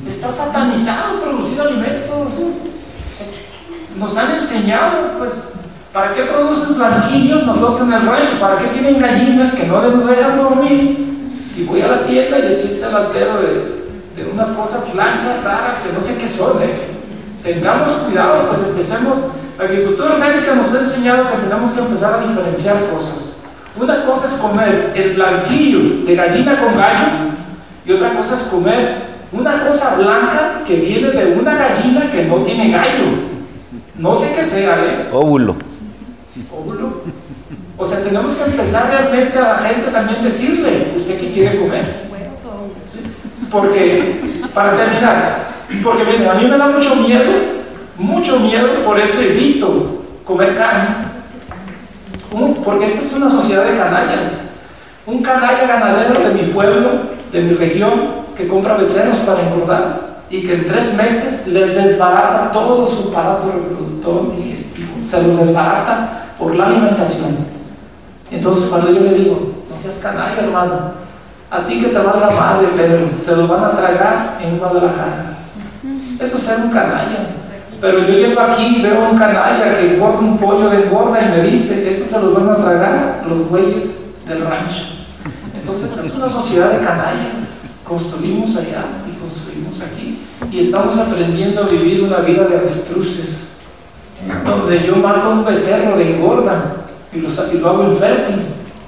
Está satanizado producir alimentos. Nos han enseñado, pues, ¿para qué producen blanquillos nosotros en el rancho? ¿Para qué tienen gallinas que no les dejan dormir? Si voy a la tienda y existe el altero de, de unas cosas blancas, raras, que no sé qué son, ¿eh? Tengamos cuidado, pues empecemos. La agricultura orgánica nos ha enseñado que tenemos que empezar a diferenciar cosas. Una cosa es comer el blanquillo de gallina con gallo, y otra cosa es comer una cosa blanca que viene de una gallina que no tiene gallo. No sé qué sea, ¿eh? Óvulo. Óvulo. O sea, tenemos que empezar realmente a la gente también decirle, ¿usted qué quiere comer? ¿Sí? Porque, para terminar, porque miren, a mí me da mucho miedo, mucho miedo, por eso evito comer carne. ¿Cómo? Porque esta es una sociedad de canallas. Un canalla ganadero de mi pueblo, de mi región, que compra becerros para engordar y que en tres meses les desbarata todo su aparato reproductor digestivo, se los desbarata por la alimentación. Entonces cuando yo le digo, no seas canalla, hermano, a ti que te valga madre, Pedro, se lo van a tragar en Guadalajara. Eso es ser un canalla. Pero yo llego aquí y veo un canalla que engorda un pollo de engorda y me dice que eso se los van a tragar los güeyes del rancho. Entonces es una sociedad de canallas. Construimos allá y construimos aquí y estamos aprendiendo a vivir una vida de avestruces, donde yo mato un becerro de engorda y lo, y lo hago infértil,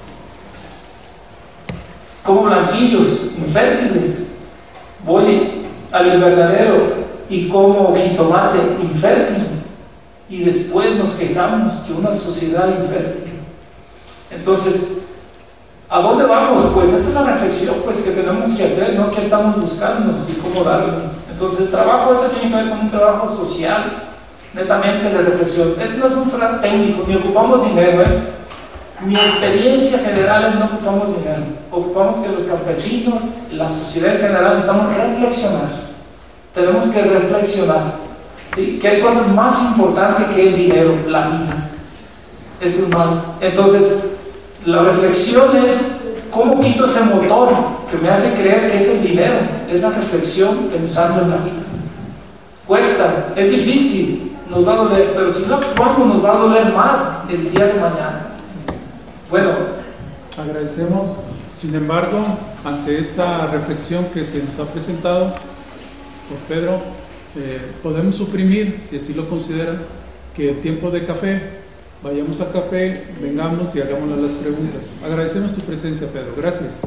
como blanquillos infértiles. Voy al invernadero y como jitomate infértil, y después nos quejamos que una sociedad infértil. Entonces, ¿a dónde vamos? Pues esa es la reflexión, pues, que tenemos que hacer, ¿no? ¿Qué estamos buscando y cómo darlo? Entonces el trabajo ese tiene que ver con un trabajo social, netamente de reflexión. Este no es un plan técnico, ni ocupamos dinero, ¿eh? Mi experiencia general es no ocupamos dinero, ocupamos que los campesinos, la sociedad en general, necesitamos reflexionar. Tenemos que reflexionar, ¿sí? Que hay cosas más importantes que el dinero, la vida. Eso es más. Entonces, la reflexión es cómo quito ese motor que me hace creer que es el dinero. Es la reflexión pensando en la vida. Cuesta, es difícil, nos va a doler, pero si no actuamos nos va a doler más el día de mañana. Bueno, agradecemos, sin embargo, ante esta reflexión que se nos ha presentado por Pedro, eh, podemos suprimir, si así lo consideran, que el tiempo de café, vayamos al café, vengamos y hagámonos las preguntas. Agradecemos tu presencia, Pedro. Gracias.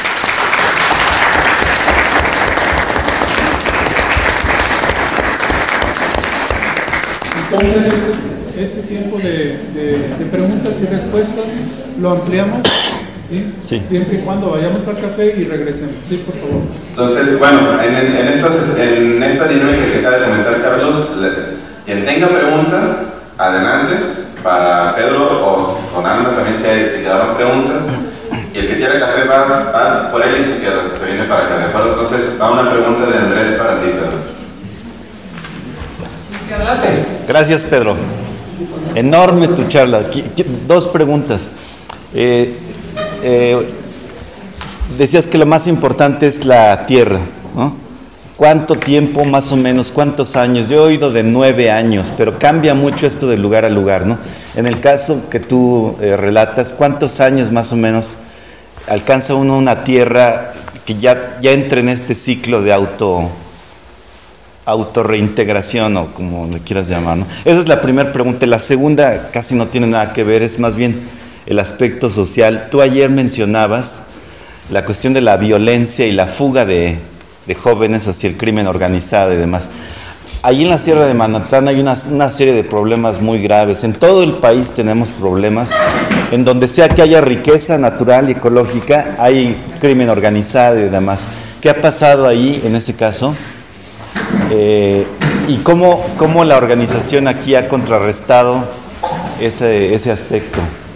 Entonces, este tiempo de, de, de preguntas y respuestas lo ampliamos, ¿sí? Sí. Siempre y cuando vayamos al café y regresemos. Sí, por favor. Entonces, bueno, en, en, estas, en esta dinámica que acaba de comentar Carlos, quien tenga pregunta, adelante. Para Pedro o con Alma también se, se quedaron preguntas, y el que quiera café va, va por él y se queda, se viene para acá, ¿de acuerdo? Entonces va una pregunta de Andrés para ti, Pedro. Sí, adelante. Gracias, Pedro. Enorme tu charla. Dos preguntas. Eh, eh, decías que lo más importante es la tierra, ¿no? ¿Cuánto tiempo, más o menos, cuántos años? Yo he oído de nueve años, pero cambia mucho esto de lugar a lugar, ¿no? En el caso que tú eh, relatas, ¿cuántos años más o menos alcanza uno una tierra que ya, ya entre en este ciclo de auto, autorreintegración o como le quieras llamar, ¿no? Esa es la primera pregunta. La segunda casi no tiene nada que ver, es más bien el aspecto social. Tú ayer mencionabas la cuestión de la violencia y la fuga de... de jóvenes hacia el crimen organizado y demás. Allí en la Sierra de Manantlán hay una, una serie de problemas muy graves. En todo el país tenemos problemas. En donde sea que haya riqueza natural y ecológica, hay crimen organizado y demás. ¿Qué ha pasado ahí en ese caso? Eh, ¿Y cómo, cómo la organización aquí ha contrarrestado ese, ese aspecto?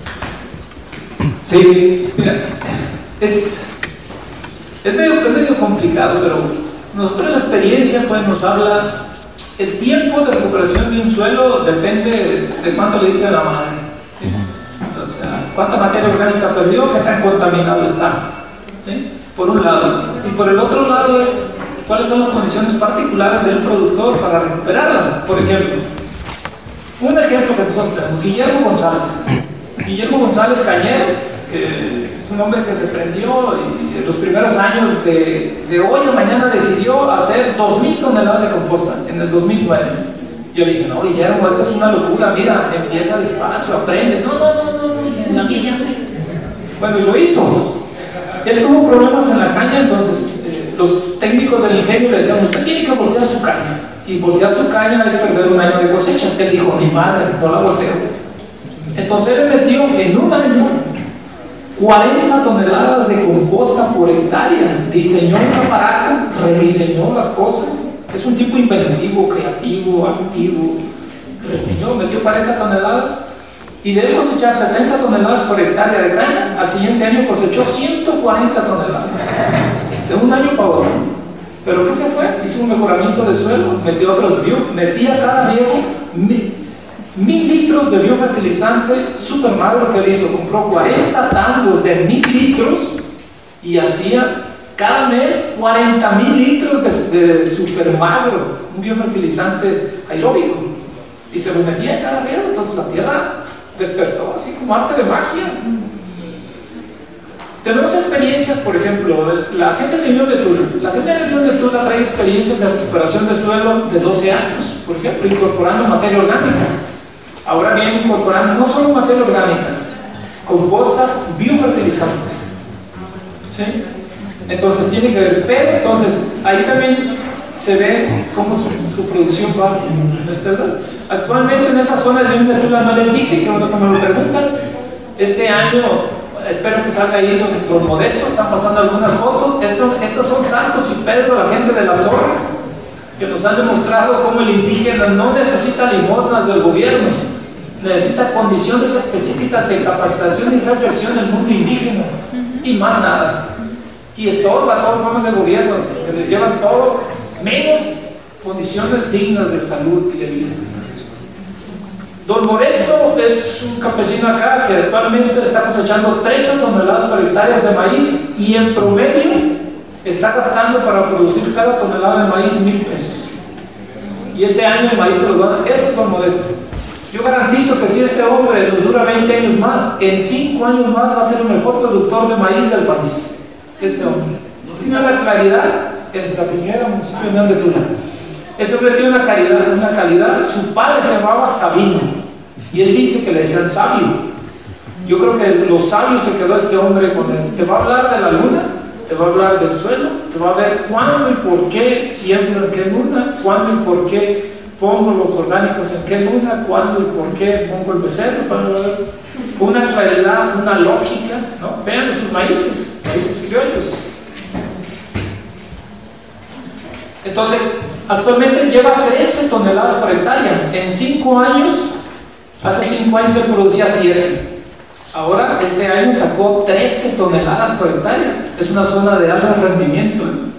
Sí, mira, es... Es medio, es medio complicado, pero nosotros la experiencia pues, nos habla, el tiempo de recuperación de un suelo depende de cuánto le dice a la madre. ¿Sí? O sea, cuánta materia orgánica perdió, qué tan contaminado está. ¿Sí? Por un lado. Y por el otro lado es cuáles son las condiciones particulares del productor para recuperarla. Por ejemplo, un ejemplo que nosotros tenemos, Guillermo González. Guillermo González Cañero, que es un hombre que se prendió y en los primeros años de, de hoy a mañana decidió hacer dos mil toneladas de composta en el dos mil nueve. Yo le dije, no, Guillermo, esto es una locura, mira, empieza despacio, aprende. No, no, no, no, no, no, ya sé. Bueno, y lo hizo. Él tuvo problemas en la caña, entonces eh, los técnicos del ingenio le decían, usted tiene que voltear su caña. Y voltear su caña es perder un año de cosecha. Él dijo, mi madre, no la volteo. Entonces él metió en un año cuarenta toneladas de composta por hectárea. Diseñó un aparato, rediseñó las cosas. Es un tipo inventivo, creativo, activo. Rediseñó, metió cuarenta toneladas y debe cosechar setenta toneladas por hectárea de caña. Al siguiente año cosechó ciento cuarenta toneladas. De un año para otro. ¿Pero qué se fue? Hizo un mejoramiento de suelo, metió otros bio, metía cada riego mil, mil litros de biofertilizante super magro que él hizo. Compró cuarenta tangos de mil litros y hacía cada mes cuarenta mil litros de, de super magro, un biofertilizante aeróbico. Y se lo metía en cada riego, entonces la tierra despertó así como arte de magia. Tenemos experiencias, por ejemplo, la gente de Unión de Tula. La gente de Unión de Tula trae experiencias de recuperación de suelo de doce años, por ejemplo, incorporando materia orgánica. Ahora bien, incorporando no solo materia orgánica, compostas biofertilizantes. ¿Sí? Entonces tiene que ver, pero entonces ahí también se ve cómo su, su producción va en este lado. Actualmente en esa zona de Unión de Tula no les dije, que cuando me lo preguntas, este año espero que salga ahí los, los modestos, están pasando algunas fotos. Estos, estos son Santos y Pedro, la gente de las Zorras, que nos han demostrado cómo el indígena no necesita limosnas del gobierno, necesita condiciones específicas de capacitación y reflexión del mundo indígena, y más nada. Y estorba todos los programas de gobierno, que les llevan todo, menos condiciones dignas de salud y de vida. Don Modesto es un campesino acá que actualmente está cosechando trece toneladas por hectárea de maíz y en promedio está gastando para producir cada tonelada de maíz mil pesos. Y este año el maíz se lo dan. Esto es Don Modesto. Yo garantizo que si este hombre nos dura veinte años más, en cinco años más va a ser el mejor productor de maíz del país. Este hombre tiene la claridad en la primera municipio de Unión de Tula. Ese hombre tiene una calidad, una calidad. Su padre se llamaba Sabino y él dice que le decían sabio. Yo creo que lo sabio se quedó este hombre con él. Te va a hablar de la luna, te va a hablar del suelo, te va a ver cuándo y por qué siembro en qué luna, cuándo y por qué pongo los orgánicos en qué luna, cuándo y por qué pongo el becerro, con una claridad, una lógica, ¿no? Vean sus maíces, maíces criollos. Entonces, actualmente lleva trece toneladas por hectárea. En cinco años, hace cinco años él producía siete. Ahora, este año sacó trece toneladas por hectárea. Es una zona de alto rendimiento.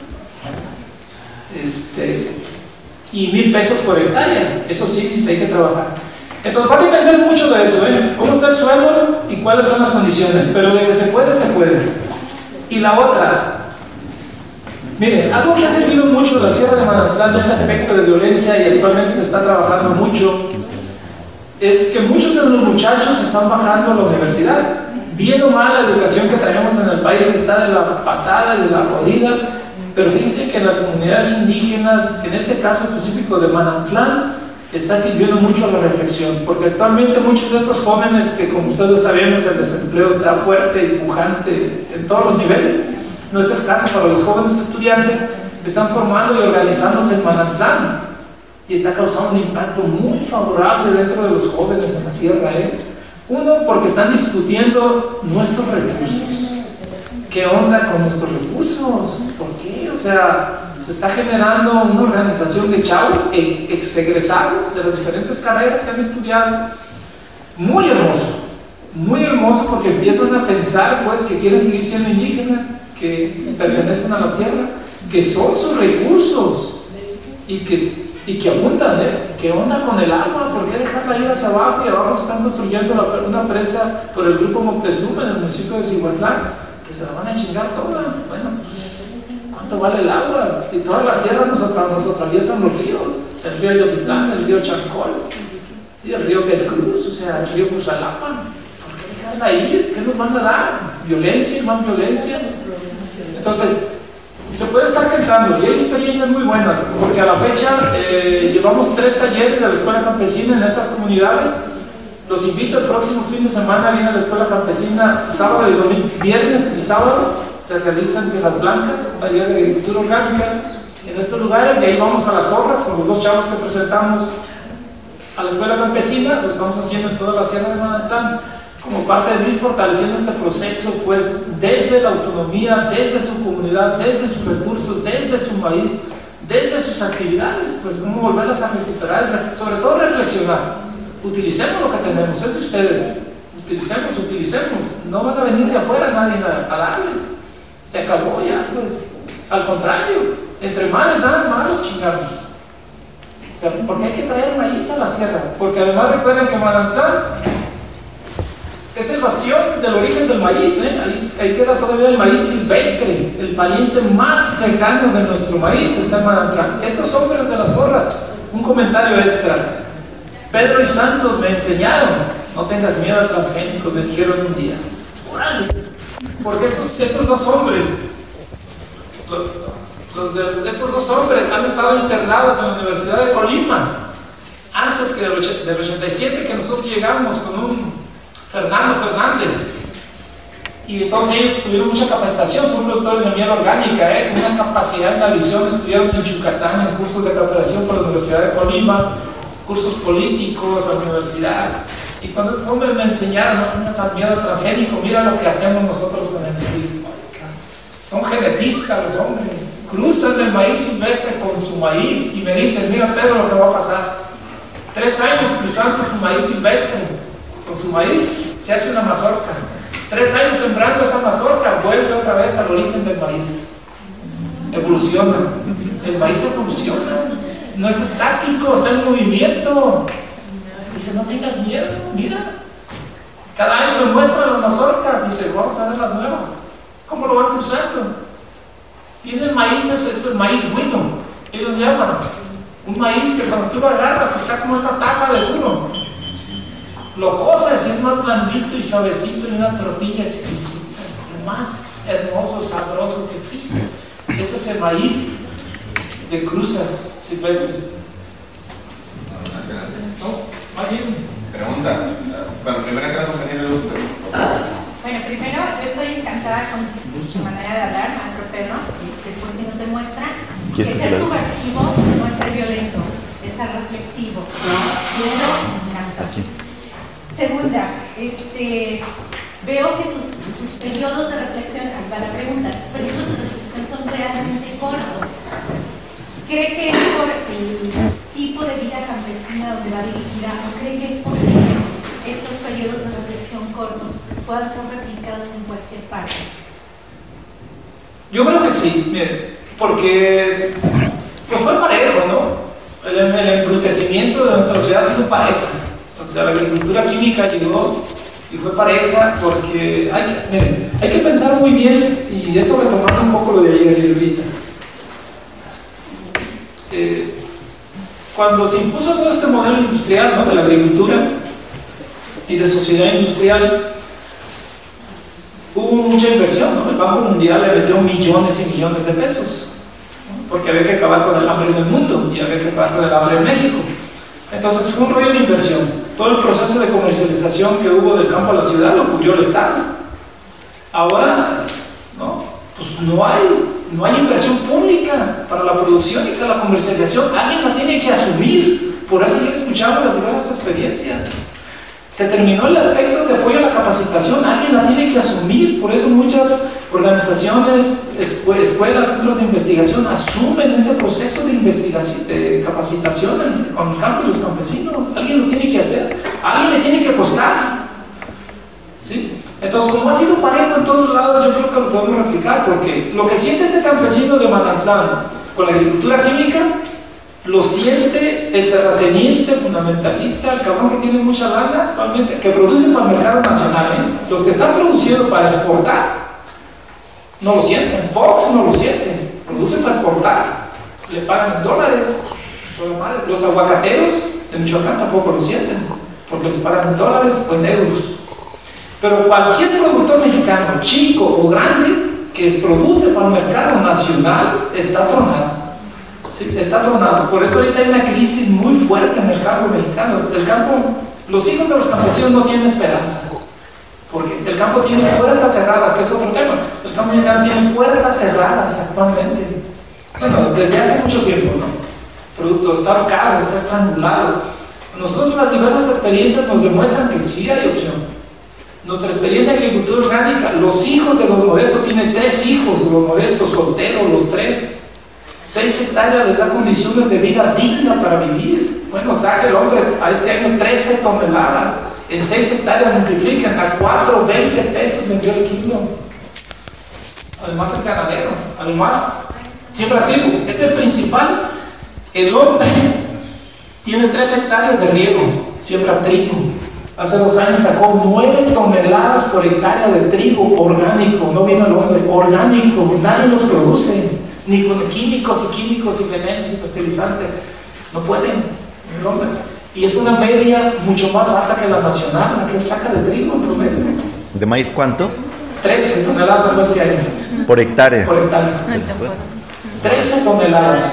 Este, y mil pesos por hectárea. Eso sí, dice, hay que trabajar. Entonces, va a depender mucho de eso, ¿eh? Cómo está el suelo y cuáles son las condiciones. Pero de que se puede, se puede. Y la otra. Miren, algo que ha servido mucho la Sierra de Manantial en este aspecto de violencia y actualmente se está trabajando mucho, es que muchos de los muchachos están bajando a la universidad. Bien o mal, la educación que traemos en el país está de la patada y de la jodida, pero fíjense que en las comunidades indígenas, en este caso específico de Manantlán, está sirviendo mucho a la reflexión, porque actualmente muchos de estos jóvenes, que como ustedes sabemos el desempleo está fuerte y pujante en todos los niveles, no es el caso para los jóvenes estudiantes que están formando y organizándose en Manantlán y está causando un impacto muy favorable dentro de los jóvenes en la sierra. ¿eh? Uno, porque están discutiendo nuestros recursos. ¿Qué onda con nuestros recursos? ¿Por qué? O sea, se está generando una organización de chavos ex egresados de las diferentes carreras que han estudiado. Muy hermoso, muy hermoso, porque empiezan a pensar pues que quieren seguir siendo indígenas, que pertenecen a la sierra, que son sus recursos y que, y que abundan. ¿eh? ¿Qué onda con el agua? ¿Por qué dejarla ir hacia abajo? Y abajo se están construyendo la, una presa por el grupo Moctezuma en el municipio de Cihuatlán, que se la van a chingar toda. Bueno, ¿cuánto vale el agua? Si todas las sierras nos, nos atraviesan los ríos, el río Yotitlán, el río Chacol, ¿sí? El río del Cruz, o sea, el río Cuzalapa. ¿Por qué dejarla ir? ¿Qué nos van a dar? ¿Violencia y más violencia? Entonces, se puede estar tentando, y hay experiencias muy buenas, porque a la fecha eh, llevamos tres talleres de la Escuela Campesina en estas comunidades. Los invito, el próximo fin de semana viene la Escuela Campesina, sábado y domingo, viernes y sábado, se realizan tierras blancas, un taller de agricultura orgánica en estos lugares, y ahí vamos a las obras con los dos chavos que presentamos a la Escuela Campesina, lo estamos haciendo en toda la Sierra de Manatlán, como parte de ir fortaleciendo este proceso, pues desde la autonomía, desde su comunidad, desde sus recursos, desde su maíz, desde sus actividades, pues cómo volverlas a recuperar, sobre todo reflexionar. Utilicemos lo que tenemos, es de ustedes, utilicemos, utilicemos, no van a venir de afuera nadie a, a darles, se acabó ya, pues, al contrario, entre más les dan, más los chingamos. O sea, porque hay que traer maíz a la sierra, porque además recuerden que Manatlán es el bastión del origen del maíz, ¿eh? ahí, ahí queda todavía el maíz silvestre, el pariente más lejano de nuestro maíz está en Manatlán. Estos hombres de las zorras, un comentario extra. Pedro y Santos me enseñaron, no tengas miedo al transgénico, me dijeron un día. ¡Órale! Porque estos, estos dos hombres, los, los de, estos dos hombres han estado internados en la Universidad de Colima, antes que del ochenta y siete, que nosotros llegamos con un Fernando Fernández. Y entonces ellos tuvieron mucha capacitación, son productores de miel orgánica, ¿eh? Una capacidad en la visión, estuvieron en Yucatán en cursos de preparación por la Universidad de Colima, cursos políticos a la universidad, y cuando los hombres me enseñaron, no tengas al miedo transgénico, mira lo que hacemos nosotros con el maíz. Son genetistas los hombres, cruzan el maíz silvestre con su maíz y me dicen, mira Pedro lo que va a pasar, tres años cruzando su maíz silvestre con su maíz, se hace una mazorca, tres años sembrando esa mazorca, vuelve otra vez al origen del maíz, evoluciona, el maíz evoluciona. No es estático, está en movimiento. Dice, no tengas miedo, mira. Cada año me muestran las mazorcas. Dice, vamos a ver las nuevas. ¿Cómo lo van cruzando? Tienen maíz, es, es el maíz bueno, ellos llaman. Un maíz que cuando tú lo agarras está como esta taza de uno. Lo coces y es más blandito y suavecito y una tortilla exquisita. El más hermoso, sabroso que existe. Ese es el maíz de cruzas silvestres. No, más bien. Pregunta. Bueno, primero que nada, compañero Lustro. Bueno, primero, yo estoy encantada con su manera de hablar, maestro Pedro, este, pues si nos demuestra que ser subversivo no es ser violento, es ser reflexivo, ¿no? Y eso me encanta. Segunda, este, veo que sus, sus periodos de reflexión, ahí va la pregunta, sus periodos de reflexión son realmente cortos. ¿Cree que es por el tipo de vida campesina donde va dirigida o cree que es posible estos periodos de reflexión cortos puedan ser replicados en cualquier parte? Yo creo que sí, mire, porque pues fue parejo, ¿no? El, el embrutecimiento de nuestra sociedad ha sido pareja. O sea, la agricultura química llegó y fue pareja porque hay que, mire, hay que pensar muy bien, y esto retomando un poco lo de ayer y ahorita. Eh, cuando se impuso todo este modelo industrial, ¿no? De la agricultura y de sociedad industrial, hubo mucha inversión, ¿no? El Banco Mundial le metió millones y millones de pesos, ¿no? Porque había que acabar con el hambre en el mundo y había que acabar con el hambre en México. Entonces fue un rollo de inversión. Todo el proceso de comercialización que hubo del campo a la ciudad lo cubrió el Estado. Ahora, ¿no? Pues no hay No hay inversión pública para la producción y para la comercialización. Alguien la tiene que asumir. Por eso ya escuchamos las diversas experiencias. Se terminó el aspecto de apoyo a la capacitación. Alguien la tiene que asumir. Por eso muchas organizaciones, escuelas, centros de investigación asumen ese proceso de investigación, de capacitación con el campo y los campesinos. Alguien lo tiene que hacer. Alguien le tiene que costar. ¿Sí? Entonces, como ha sido parejo en todos lados, yo creo que lo podemos replicar, porque lo que siente este campesino de Manatlán con la agricultura química, lo siente el terrateniente fundamentalista, el cabrón que tiene mucha lana, actualmente, que produce para el mercado nacional, ¿eh? Los que están produciendo para exportar, no lo sienten. Fox no lo siente, produce para exportar, le pagan en dólares. Los aguacateros de Michoacán tampoco lo sienten, porque les pagan en dólares o en euros. Pero cualquier productor mexicano, chico o grande, que produce para el mercado nacional, está tronado. Sí, está tronado. Por eso ahorita hay una crisis muy fuerte en el campo mexicano. El campo, los hijos de los campesinos no tienen esperanza. Porque el campo tiene puertas cerradas, que es otro tema. El campo mexicano tiene puertas cerradas actualmente. Bueno, desde hace mucho tiempo, ¿no? El producto está caro, está estrangulado. Nosotros las diversas experiencias nos demuestran que sí hay opción. Nuestra experiencia en agricultura orgánica, los hijos de los modestos, tienen tres hijos, los modestos solteros, los tres. Seis hectáreas les da condiciones de vida digna para vivir. Bueno, saque el hombre a este año trece toneladas. En seis hectáreas multiplican a cuatro, veinte pesos vendió el kilo. Además es ganadero, además siembra trigo. Es el principal. El hombre tiene tres hectáreas de riego, siembra trigo. Hace dos años sacó nueve toneladas por hectárea de trigo orgánico. No viene el hombre, orgánico. Nadie los produce, ni con químicos y químicos y venenos y fertilizantes. No pueden, el hombre. Y es una media mucho más alta que la nacional, la que él saca de trigo en promedio. ¿De maíz cuánto? trece toneladas al este año. Por hectárea. Por hectárea. trece toneladas.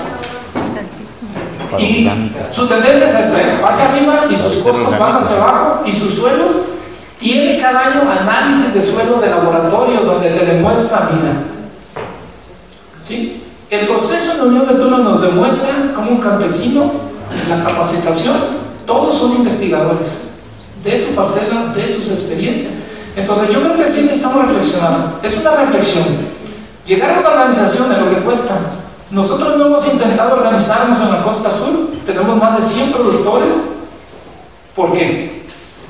Y su tendencia es esta, hacia arriba y sus costos van hacia abajo, y sus suelos, tiene cada año análisis de suelos de laboratorio donde te demuestra, mira, ¿sí? El proceso en la Unión de Tula nos demuestra como un campesino, la capacitación, todos son investigadores de su parcela, de sus experiencias. Entonces yo creo que sí necesitamos reflexionar, es una reflexión, llegar a una organización de lo que cuesta. Nosotros no hemos intentado organizarnos en la Costa Sur, tenemos más de cien productores. ¿Por qué?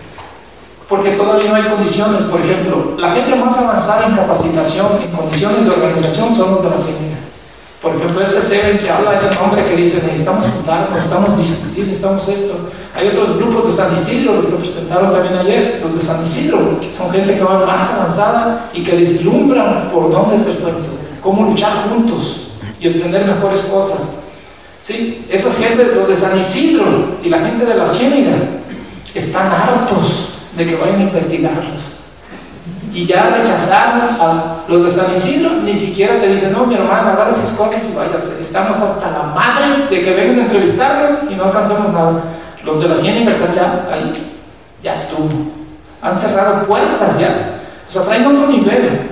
Porque todavía no hay condiciones. Por ejemplo, la gente más avanzada en capacitación, en condiciones de organización, son los de la ciénaga. Por ejemplo, este Seven que habla, es un hombre que dice, necesitamos juntarnos, necesitamos discutir, necesitamos esto. Hay otros grupos de San Isidro, los que presentaron también ayer, los de San Isidro, son gente que va más avanzada y que vislumbran por dónde es el cuento, cómo luchar juntos y obtener mejores cosas. ¿Sí? Esas gente, los de San Isidro y la gente de la Ciénaga, están hartos de que vayan a investigarlos. Y ya rechazaron a los de San Isidro, ni siquiera te dicen, no, mi hermano, agarra sus cosas y váyase. Estamos hasta la madre de que vengan a entrevistarnos y no alcanzamos nada. Los de la Ciénaga están ya ahí, ya estuvo. Han cerrado puertas ya. O sea, traen otro nivel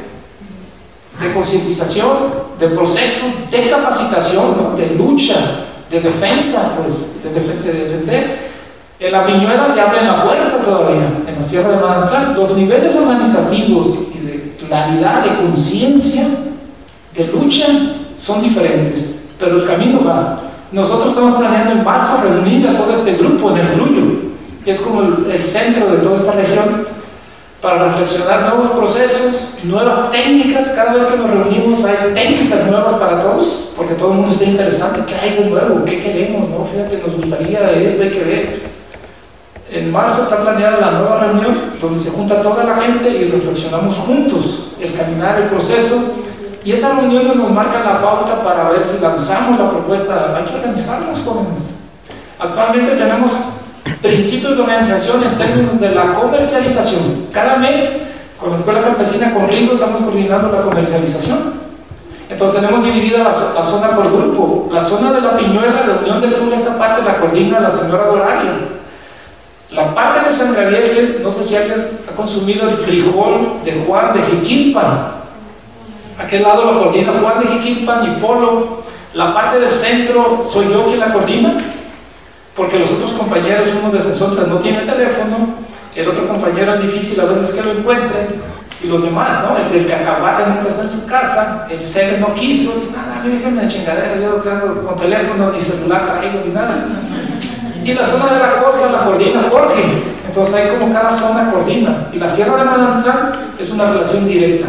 de concientización, de proceso, de capacitación, ¿no? De lucha, de defensa, pues, de, def de defender. En la Piñuela te abren la puerta todavía, en la Sierra de Manantlán. Los niveles organizativos y de claridad, de conciencia, de lucha, son diferentes, pero el camino va. Nosotros estamos planeando en marzo reunir a todo este grupo en el Ruyo, que es como el, el centro de toda esta región, para reflexionar nuevos procesos, nuevas técnicas. Cada vez que nos reunimos hay técnicas nuevas para todos, porque todo el mundo está interesado. ¿Qué hay de nuevo? ¿Qué queremos? ¿No? Fíjate, nos gustaría esto, hay que ver. En marzo está planeada la nueva reunión, donde se junta toda la gente y reflexionamos juntos el caminar, el proceso. Y esa reunión nos marca la pauta para ver si lanzamos la propuesta. Hay que organizarnos, jóvenes. Actualmente tenemos principios de organización en términos de la comercialización. Cada mes, con la Escuela Campesina, con Ringo, estamos coordinando la comercialización. Entonces tenemos dividida la, la zona por grupo. La zona de la Piñuela, la Unión de Tula, esa parte la coordina la señora Doralia. La parte de San Gabriel, no sé si alguien ha consumido el frijol de Juan de Jiquilpan. Aquel lado lo coordina Juan de Jiquilpan y Polo. La parte del centro soy yo quien la coordina, porque los otros compañeros, uno de Sesontra no tiene teléfono, el otro compañero es difícil a veces que lo encuentre, y los demás, ¿no? El del cacahuate nunca está en su casa, el C no quiso, dice, nada, déjame de chingadera, yo no tengo con teléfono, ni celular traigo, ni nada. Y la zona de la costa la coordina Jorge, entonces ahí como cada zona coordina, y la Sierra de Manantlán es una relación directa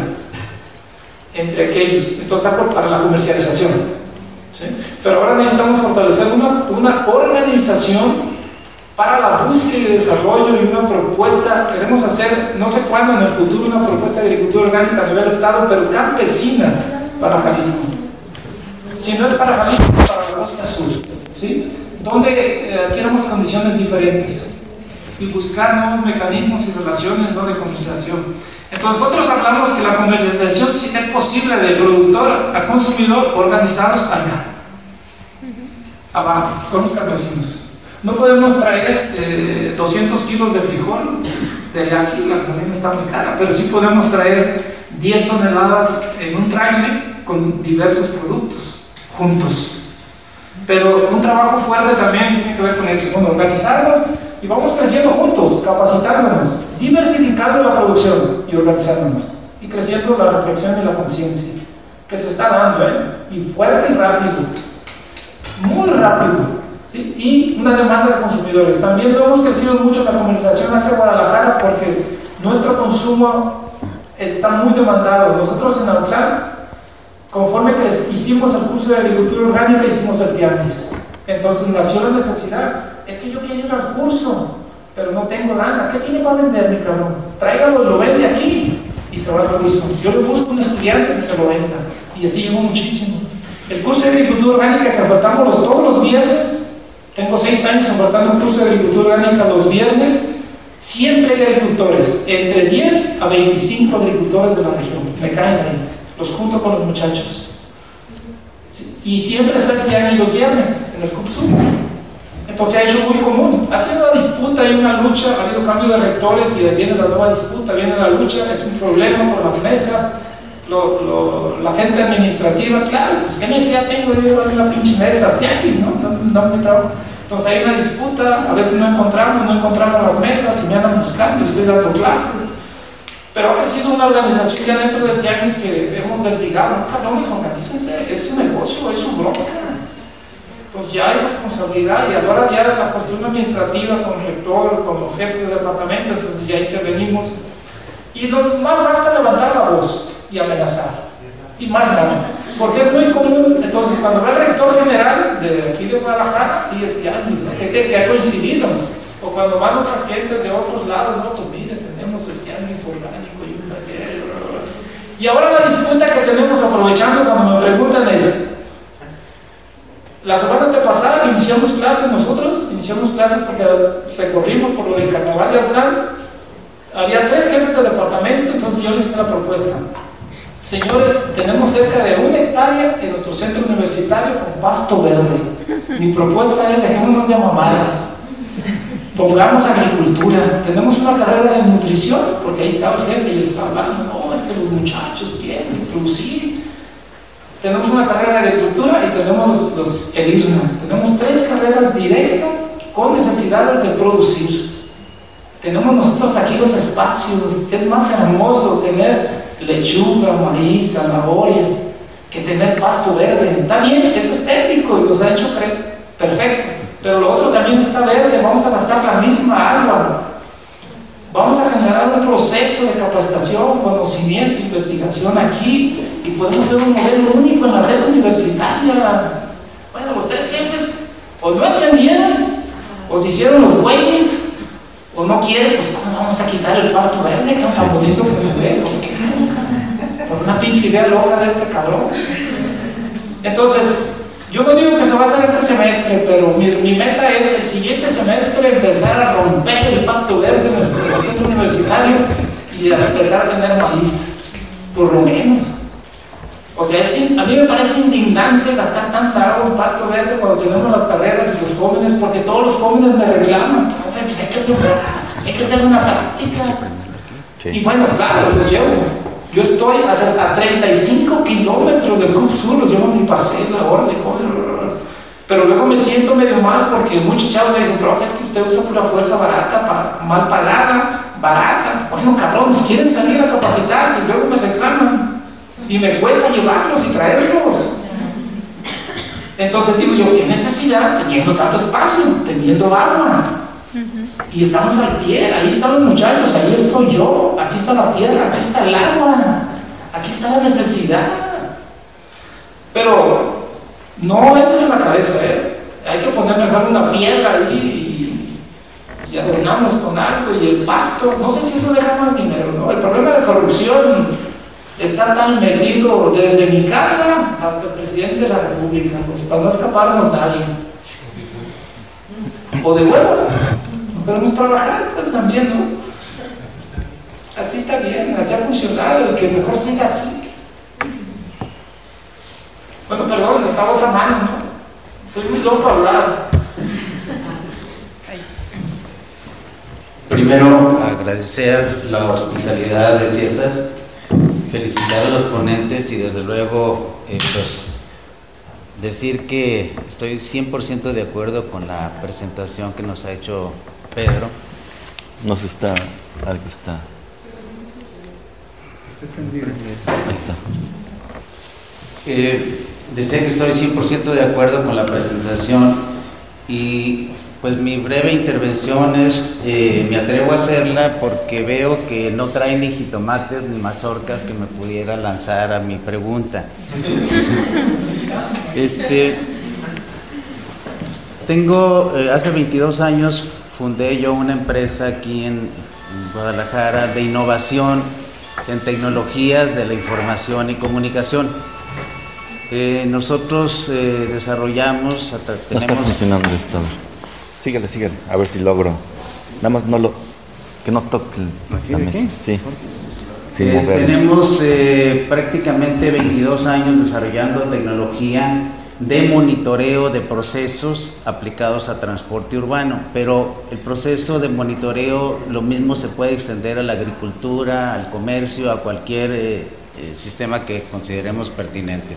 entre aquellos, entonces está para la comercialización. ¿Sí? Pero ahora necesitamos fortalecer una, una organización para la búsqueda y desarrollo y una propuesta. Queremos hacer, no sé cuándo en el futuro, una propuesta de agricultura orgánica a nivel estado, pero campesina para Jalisco. si no es para Jalisco, para la costa sur, ¿sí? Donde eh, adquiramos condiciones diferentes y buscar nuevos mecanismos y relaciones, ¿no?, de comercialización. Entonces nosotros hablamos que la comercialización sí es posible de productor a consumidor organizados allá, abajo, con los campesinos. No podemos traer eh, doscientos kilos de frijol de aquí, la también está muy cara, pero sí podemos traer diez toneladas en un trailer con diversos productos juntos. Pero un trabajo fuerte también tiene que ver con eso, bueno, organizarnos y vamos creciendo juntos, capacitándonos, diversificando la producción y organizándonos y creciendo la reflexión y la conciencia que se está dando, ¿eh? Y fuerte y rápido, muy rápido. ¿Sí? Y una demanda de consumidores. También hemos crecido mucho la comercialización hacia Guadalajara porque nuestro consumo está muy demandado. Nosotros en Autlán, conforme que hicimos el curso de agricultura orgánica, hicimos el tianguis. Entonces nació la necesidad. Es que yo quiero ir al curso, pero no tengo lana. ¿Qué tiene para vender, mi cabrón? Tráigalo, lo vende aquí y se va al curso. Yo le busco un estudiante que se lo venda. Y así llegó muchísimo. El curso de agricultura orgánica que ofertamos los, todos los viernes. Tengo seis años ofertando un curso de agricultura orgánica los viernes. Siempre hay agricultores, entre diez a veinticinco agricultores de la región. Me caen ahí, los junto con los muchachos. Y siempre está el tianguis los viernes en el C U P S U. Entonces se ha hecho muy común. Ha sido una disputa y una lucha, ha habido cambio de rectores y viene la nueva disputa, viene la lucha, es un problema por las mesas. Lo, lo, la gente administrativa, claro, pues qué necesidad tengo de ir a una pinche mesa, tianguis, ¿no? No, no, no. Entonces hay una disputa, a veces no encontramos, no encontramos las mesas y me andan buscando y estoy dando clases. Pero ha crecido una organización ya dentro del tianguis que hemos desligado. Cabrones, organícense, es su negocio, es su bronca. Pues ya hay responsabilidad y ahora ya la cuestión administrativa con el rector, con los jefes de departamento, entonces ya intervenimos. Y lo más basta levantar la voz y amenazar, y más nada, porque es muy común. Entonces cuando ve el rector general de aquí de Guadalajara, sí, el tianguis, ¿no? que, que, que ha coincidido, o cuando van otras gentes de otros lados, no, pues mire, tenemos el tianguis orgánico y un taller, y ahora la disputa que tenemos, aprovechando cuando me preguntan, es la semana antepasada iniciamos clases nosotros, iniciamos clases porque recorrimos por lo del carnaval de Autlán. Había tres jefes de departamento, entonces yo les hice la propuesta. Señores, tenemos cerca de una hectárea en nuestro centro universitario con pasto verde. Mi propuesta es, dejémonos de mamadas. Pongamos agricultura. Tenemos una carrera de nutrición, porque ahí está el jefe y está hablando. No, es que los muchachos quieren producir. Tenemos una carrera de agricultura y tenemos los, los, el I R N A. Tenemos tres carreras directas con necesidades de producir. Tenemos nosotros aquí los espacios. Es más hermoso tener lechuga, maíz, zanahoria, que tener pasto verde. Está bien, es estético y nos ha hecho creer perfecto, pero lo otro también está verde. Vamos a gastar la misma agua, vamos a generar un proceso de capacitación, conocimiento, investigación aquí, y podemos ser un modelo único en la red universitaria. Bueno, los tres jefes o no entendieron, o se hicieron los güeyes, o no quieren. Pues ¿cómo vamos a quitar el pasto verde? Que es tan bonito que se ve, pues qué, por una pinche idea loca de este cabrón. Entonces, yo no digo que se va a hacer este semestre, pero mi, mi meta es el siguiente semestre empezar a romper el pasto verde en el centro universitario y a empezar a tener maíz, por lo menos. O sea, es, a mí me parece indignante gastar tanta agua en pasto verde cuando tenemos las carreras y los jóvenes, porque todos los jóvenes me reclaman, pues hay que hacer, hay que hacer una práctica. Sí. Y bueno, claro, los llevo. Yo estoy hasta treinta y cinco kilómetros del C U P S U, los llevo en mi parcela, órale, pero luego me siento medio mal porque muchos chavos me dicen, profe, es que usted usa pura fuerza barata, pa, mal pagada, barata. Bueno, cabrón, si quieren salir a capacitarse y luego me reclaman. Y me cuesta llevarlos y traerlos. Entonces digo yo, ¿qué necesidad? Teniendo tanto espacio, teniendo agua. Y estamos al pie, ahí están los muchachos, ahí estoy yo, aquí está la tierra, aquí está el agua, aquí está la necesidad. Pero no entra en la cabeza, ¿eh? Hay que poner mejor una piedra ahí y, y adornarnos con algo y el pasto. No sé si eso deja más dinero, ¿no? El problema de corrupción está tan medido desde mi casa hasta el presidente de la República, pues para no escaparnos nadie. O de huevo, no queremos trabajar, pues también, ¿no? Así está bien, así ha funcionado, y que mejor siga así. Bueno, perdón, estaba otra mano, ¿no? Soy muy loco para hablar. Primero, agradecer la hospitalidad de Ciesas, felicitar a los ponentes y desde luego, eh, pues, decir que estoy cien por ciento de acuerdo con la presentación que nos ha hecho Pedro. Nos está, algo está. Ahí está. Eh, decía que estoy cien por ciento de acuerdo con la presentación y pues mi breve intervención es, eh, me atrevo a hacerla porque veo que no trae ni jitomates ni mazorcas que me pudiera lanzar a mi pregunta. Este, tengo, eh, hace veintidós años fundé yo una empresa aquí en, en Guadalajara de innovación en tecnologías de la información y comunicación. Eh, nosotros eh, desarrollamos, tenemos, no está funcionando esto. Síguele, síguele, a ver si logro. Nada más no lo, que no toque la mesa. Sí. Sin eh, tenemos eh, prácticamente veintidós años desarrollando tecnología de monitoreo de procesos aplicados a transporte urbano, pero el proceso de monitoreo lo mismo se puede extender a la agricultura, al comercio, a cualquier eh, eh, sistema que consideremos pertinente.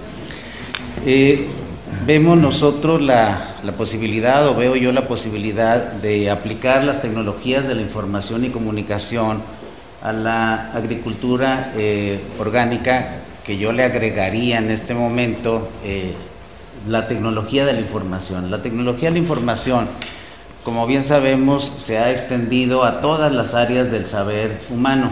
Eh, vemos nosotros la, la posibilidad, o veo yo la posibilidad de aplicar las tecnologías de la información y comunicación a la agricultura eh, orgánica, que yo le agregaría en este momento eh, la tecnología de la información. La tecnología de la información, como bien sabemos, se ha extendido a todas las áreas del saber humano.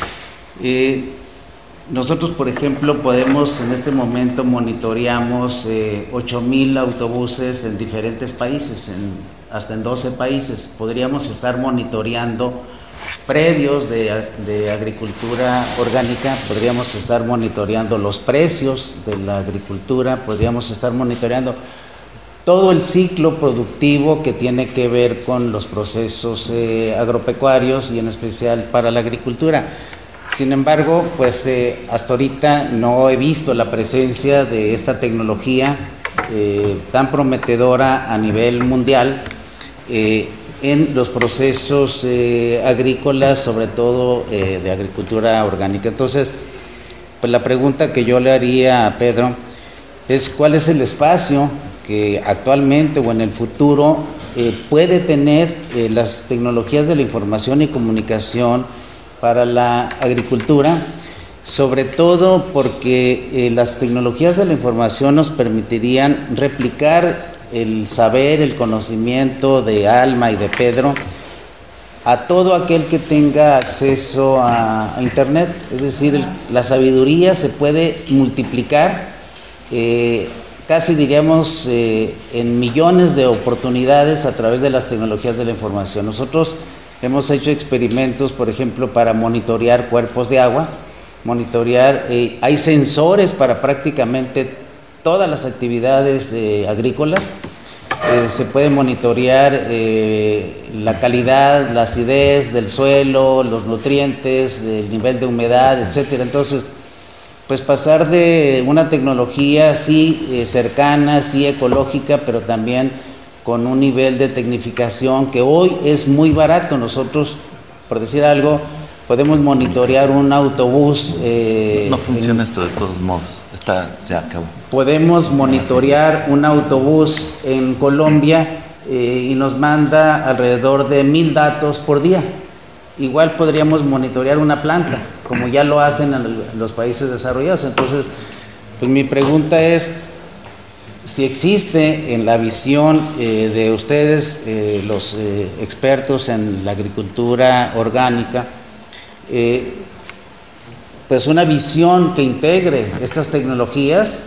Eh, nosotros, por ejemplo, podemos en este momento monitoreamos eh, ocho mil autobuses en diferentes países, en, hasta en doce países. Podríamos estar monitoreando predios de, de agricultura orgánica, podríamos estar monitoreando los precios de la agricultura, podríamos estar monitoreando todo el ciclo productivo que tiene que ver con los procesos eh, agropecuarios y en especial para la agricultura. Sin embargo, pues eh, hasta ahorita no he visto la presencia de esta tecnología eh, tan prometedora a nivel mundial eh, en los procesos eh, agrícolas, sobre todo eh, de agricultura orgánica. Entonces, pues la pregunta que yo le haría a Pedro es ¿cuál es el espacio que actualmente o en el futuro eh, puede tener eh, las tecnologías de la información y comunicación para la agricultura? Sobre todo porque eh, las tecnologías de la información nos permitirían replicar el saber, el conocimiento de Alma y de Pedro a todo aquel que tenga acceso a, a Internet. Es decir, el, la sabiduría se puede multiplicar, eh, casi diríamos eh, en millones de oportunidades a través de las tecnologías de la información. Nosotros hemos hecho experimentos, por ejemplo, para monitorear cuerpos de agua, monitorear, eh, hay sensores para prácticamente todas las actividades eh, agrícolas. Eh, se puede monitorear eh, la calidad, la acidez del suelo, los nutrientes, el nivel de humedad, etcétera. Entonces, pues pasar de una tecnología sí eh, cercana, sí ecológica, pero también con un nivel de tecnificación que hoy es muy barato. Nosotros, por decir algo, podemos monitorear un autobús. Eh, no funciona en, esto de todos modos, está, se acabó. Podemos monitorear un autobús en Colombia eh, y nos manda alrededor de mil datos por día. Igual podríamos monitorear una planta, como ya lo hacen en los países desarrollados. Entonces, pues mi pregunta es si existe en la visión eh, de ustedes, eh, los eh, expertos en la agricultura orgánica, Eh, pues una visión que integre estas tecnologías.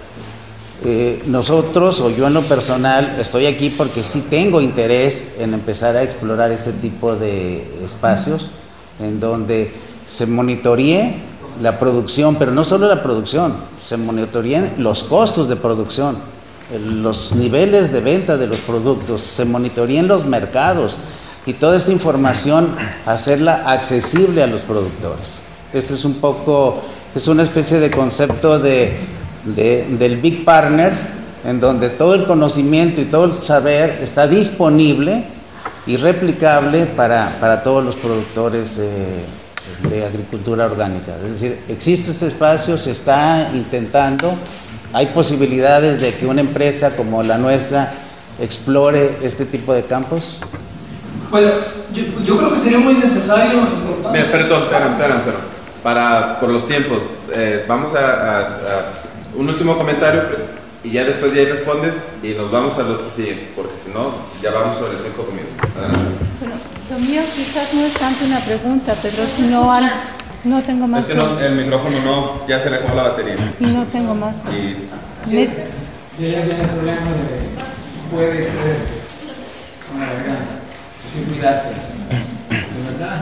Eh, nosotros, o yo en lo personal, estoy aquí porque sí tengo interés en empezar a explorar este tipo de espacios en donde se monitoree la producción, pero no solo la producción, se monitorean los costos de producción, los niveles de venta de los productos, se monitorean los mercados y toda esta información hacerla accesible a los productores. Este es un poco, es una especie de concepto de, de, del Big Partner, en donde todo el conocimiento y todo el saber está disponible y replicable para, para todos los productores eh, de agricultura orgánica. Es decir, existe este espacio, se está intentando, hay posibilidades de que una empresa como la nuestra explore este tipo de campos. Bueno, yo, yo creo que sería muy necesario. Mira, perdón, perdón, perdón, perdón. Para, por los tiempos, eh, vamos a, a, a un último comentario y ya después de ahí respondes y nos vamos a lo que sigue, porque si no, ya vamos sobre el tiempo conmigo. Bueno, lo mío quizás no es tanto una pregunta, pero si no, al, no tengo más. Es que no, el micrófono no, ya se le acabó la batería. Y no tengo más. Pues. Y, Me, yo ya tengo el problema de puede ser con la garganta. Hay que cuidarse. ¿De verdad?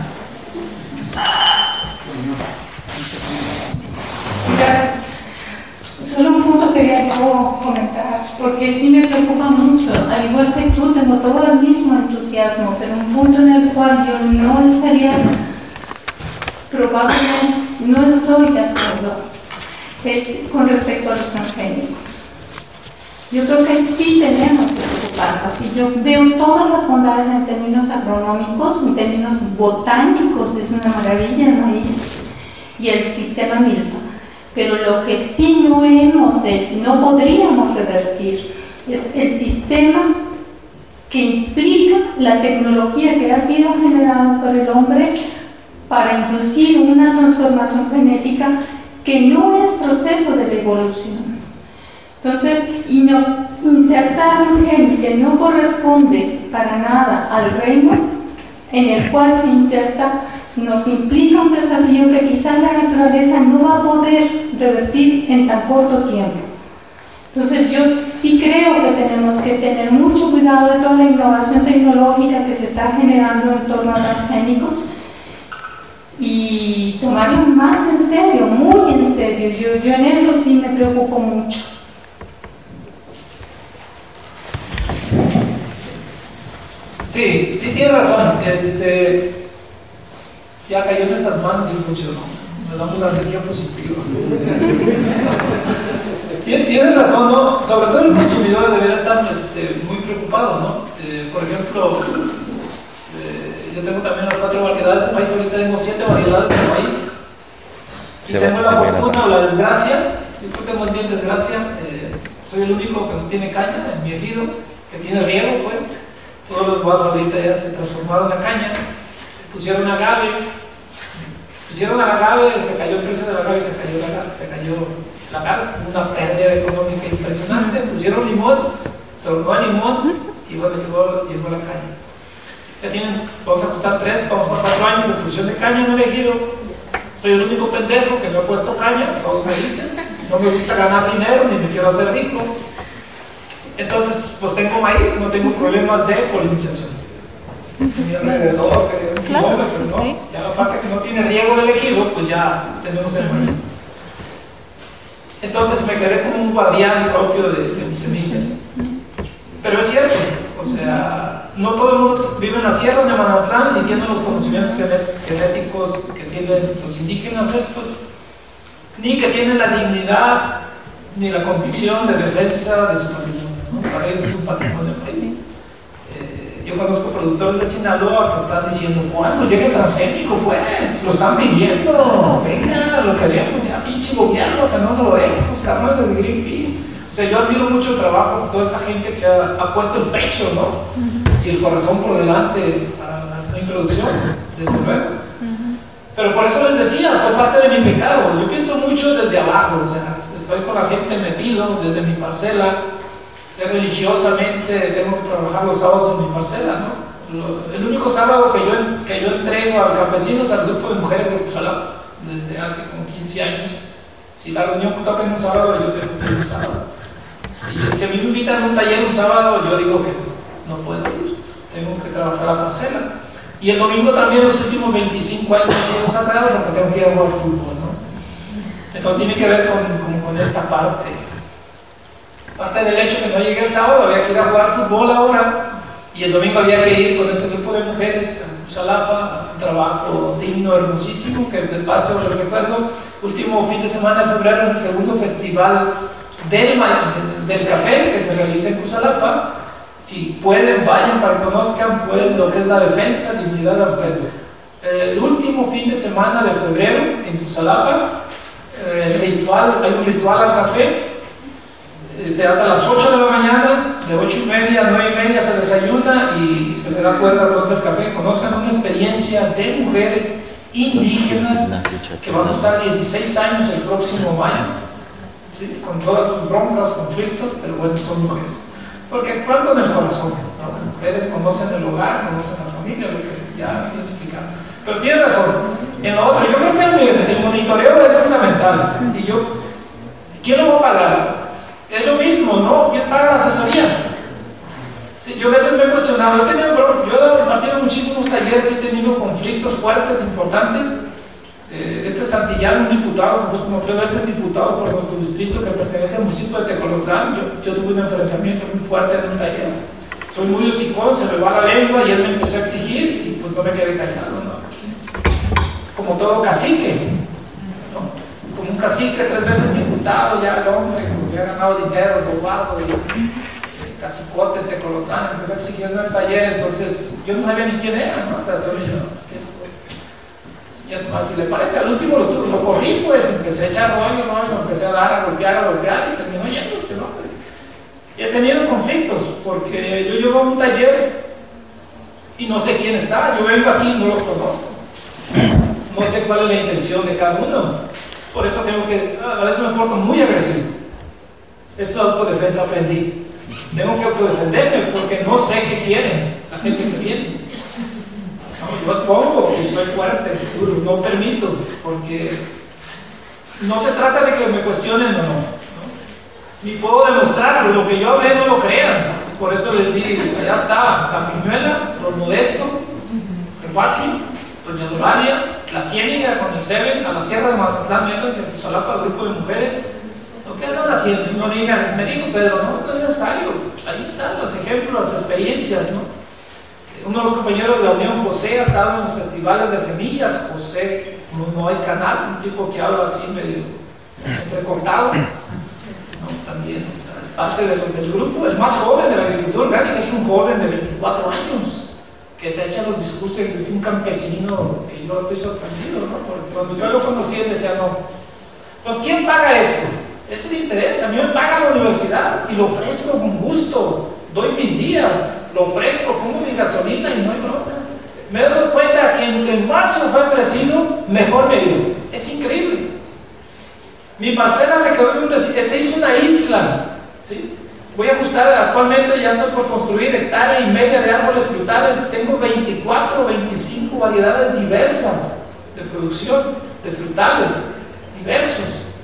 Gracias. Solo un punto quería yo comentar, porque sí me preocupa mucho. Al igual que tú, tengo todo el mismo entusiasmo, pero un punto en el cual yo no estaría, probablemente no estoy de acuerdo, es con respecto a los transgénicos. Yo creo que sí tenemos que preocuparnos, y yo veo todas las bondades en términos agronómicos, en términos botánicos, es una maravilla el maíz y el sistema Milpa. Pero lo que sí no hemos hecho, no podríamos revertir, es el sistema que implica la tecnología que ha sido generada por el hombre para inducir una transformación genética que no es proceso de la evolución. Entonces, y no, insertar un gen que no corresponde para nada al reino en el cual se inserta nos implica un desafío que quizá la naturaleza no va a poder revertir en tan corto tiempo. Entonces yo sí creo que tenemos que tener mucho cuidado de toda la innovación tecnológica que se está generando en torno a transgénicos y tomarlo más en serio, muy en serio. Yo, yo en eso sí me preocupo mucho. Sí, sí tiene razón. Este, ya cayó en estas manos y funcionó. Me damos la energía positiva. Tienes razón, ¿no? Sobre todo el consumidor debería estar este, muy preocupado, ¿no? Eh, por ejemplo, eh, yo tengo también las cuatro variedades de maíz, ahorita tengo siete variedades de maíz. Y se tengo va, la se fortuna o la desgracia, yo creo que más bien desgracia, eh, soy el único que no tiene caña en mi ejido, que tiene riego, pues. Todos los demás ahorita ya se transformaron en caña, pusieron agave, pusieron al agave, se cayó el precio del agave, se cayó la, se cayó la agave, una pérdida económica impresionante, pusieron limón, tornó a limón y bueno, llegó, llegó la caña. Ya tienen, vamos a costar tres, vamos por cuatro años de producción de caña en el ejido. Soy el único pendejo que no he puesto caña, todos me dicen, no me gusta ganar dinero ni me quiero hacer rico. Entonces, pues tengo maíz, no tengo problemas de polinización. Mi alrededor, un claro, kilómetro, ¿no? sí. Ya la parte que no tiene riego del ejido, pues ya tenemos el maíz. Entonces me quedé como un guardián propio de, de mis semillas. Pero es cierto, o sea, no todo el mundo vive en la sierra de Manatlán ni tiene los conocimientos genéticos que tienen los indígenas estos, ni que tienen la dignidad ni la convicción de defensa de su patrimonio, ¿no? Para ellos es un patrimonio del país. Eh, yo conozco productores de Sinaloa que están diciendo, ¿cuándo llega el transgénico? Pues, lo están pidiendo, venga, lo queremos, ya pinche gobierno, que no nos lo dejes, los carnales de Greenpeace. O sea, yo admiro mucho el trabajo de toda esta gente que ha, ha puesto el pecho, ¿no? Uh-huh. Y el corazón por delante a la introducción, desde luego. Uh-huh. Pero por eso les decía, fue parte de mi pecado. Yo pienso mucho desde abajo, o sea, estoy con la gente metido desde mi parcela, religiosamente tengo que trabajar los sábados en mi parcela, ¿no? El único sábado que yo, que yo entrego al campesinos al grupo de mujeres de Cuzalá, desde hace como quince años. Si la reunión toca en un sábado, yo tengo que ir un sábado. Si, si a mí me invitan a un taller un sábado, yo digo que no puedo ir, tengo que trabajar la parcela. Y el domingo también, los últimos veinticinco años he sido sagrado porque tengo que ir a jugar fútbol, ¿no? Entonces tiene que ver con, con, con esta parte. Parte del hecho que no llegué el sábado, había que ir a jugar fútbol ahora, y el domingo había que ir con este grupo de mujeres a Cusalapa, un trabajo digno, hermosísimo, que de paso lo recuerdo, último fin de semana de febrero es el segundo festival del, del café que se realiza en Cusalapa. Si pueden, vayan para que conozcan pues, lo que es la defensa, dignidad del pueblo. El último fin de semana de febrero en Cusalapa, el ritual, hay un ritual al café, se hace a las ocho de la mañana, de ocho y media a nueve y media se desayuna y se le da cuerda a todos del café. Conozcan una experiencia de mujeres indígenas que van a estar dieciséis años el próximo mayo, ¿sí? Con todas sus broncas, conflictos, pero bueno, son mujeres. Porque cuando en el corazón, ¿no? Las mujeres conocen el hogar, conocen la familia, lo que ya estoy explicando. Pero tienes razón, en lo otro, yo creo que el, el monitoreo es fundamental. Y yo, ¿quién lo va a pagar? Es lo mismo, ¿no? ¿Quién paga la asesoría? Sí, yo a veces me he cuestionado, he tenido, yo he impartido muchísimos talleres y he tenido conflictos fuertes, importantes. Eh, este Santillán, un diputado, que fue como tres veces diputado por nuestro distrito que pertenece al municipio de Tecolotlán, yo, yo tuve un enfrentamiento muy fuerte en un taller. Soy muy hocicón, se me va la lengua y él me empezó a exigir y pues no me quedé callado, ¿no? Como todo cacique, ¿no? Como un cacique tres veces diputado, ya el hombre que había ganado dinero, robado, y, y cacicote, Tecolotlán, me empezó a exigir en el taller, entonces yo no sabía ni quién era, ¿no? Hasta yo me dije, no, es que eso. Y es más, si le parece, al último lo, lo corrí, pues empecé a echar rollo, ¿no? Y lo empecé a dar, a golpear, a golpear y terminó yéndose, ¿no? Y he tenido conflictos, porque yo llevo a un taller y no sé quién está, yo vengo aquí y no los conozco. No sé cuál es la intención de cada uno. Por eso tengo que, a veces me porto muy agresivo. Esto es autodefensa aprendí. Tengo que autodefenderme porque no sé qué quieren la gente que viene. Yo expongo que soy fuerte, duro, no permito, porque no se trata de que me cuestionen o no, ¿no? Ni puedo demostrarlo, lo que yo hablé no lo crean. Por eso les digo, allá está la Piñuela, Don Modesto, el Fácil, Doña Doralia, la Ciéniga, cuando se ven a la Sierra de Mazatlán, en Cusalapa, grupo de mujeres. ¿No? ¿Qué andan haciendo? Y no digan, me dijo Pedro, no, no es necesario. Ahí están los ejemplos, las experiencias, ¿no? Uno de los compañeros de la Unión, José, ha estado en los festivales de semillas. José, no, no hay canal, un tipo que habla así medio entrecortado, ¿no? También, o sea, es parte de los del grupo. El más joven de la agricultura orgánica es un joven de veinticuatro años que te echa los discursos de un campesino que yo estoy sorprendido, ¿no? Porque cuando yo lo conocí, él decía no. Entonces, ¿quién paga esto? Es el interés. A mí me paga la universidad y lo ofrezco con gusto. Doy mis días, lo ofrezco, pongo mi gasolina y no hay broncas. Me doy cuenta que entre más se fue ofrecido, mejor me dio. Es increíble. Mi parcela se quedó en un se hizo una isla, ¿sí? Voy a ajustar, actualmente ya estoy por construir hectárea y media de árboles frutales. Tengo veinticuatro, veinticinco variedades diversas de producción de frutales, diversos.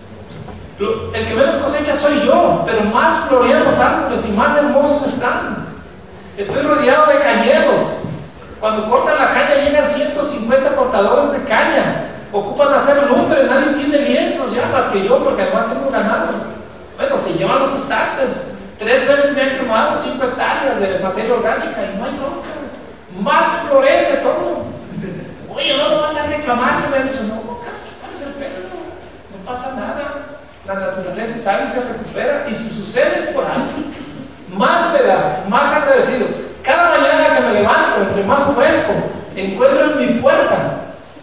El que menos cosecha soy yo, pero más florean los árboles y más hermosos están. Estoy rodeado de cañeros. Cuando cortan la caña llegan ciento cincuenta cortadores de caña. Ocupan hacer lumbre, nadie tiene lienzos ya más que yo, porque además tengo ganado. Bueno, se llevan los estantes. Tres veces me han quemado cinco hectáreas de materia orgánica y no hay bronca. Más florece todo. Oye, no, no vas a reclamar. Me han dicho, no, ¿cuál es el pelo? No pasa nada. La naturaleza sabe y se recupera, y si sucede es por algo. Más me da, más agradecido. Cada mañana que me levanto, entre más fresco, encuentro en mi puerta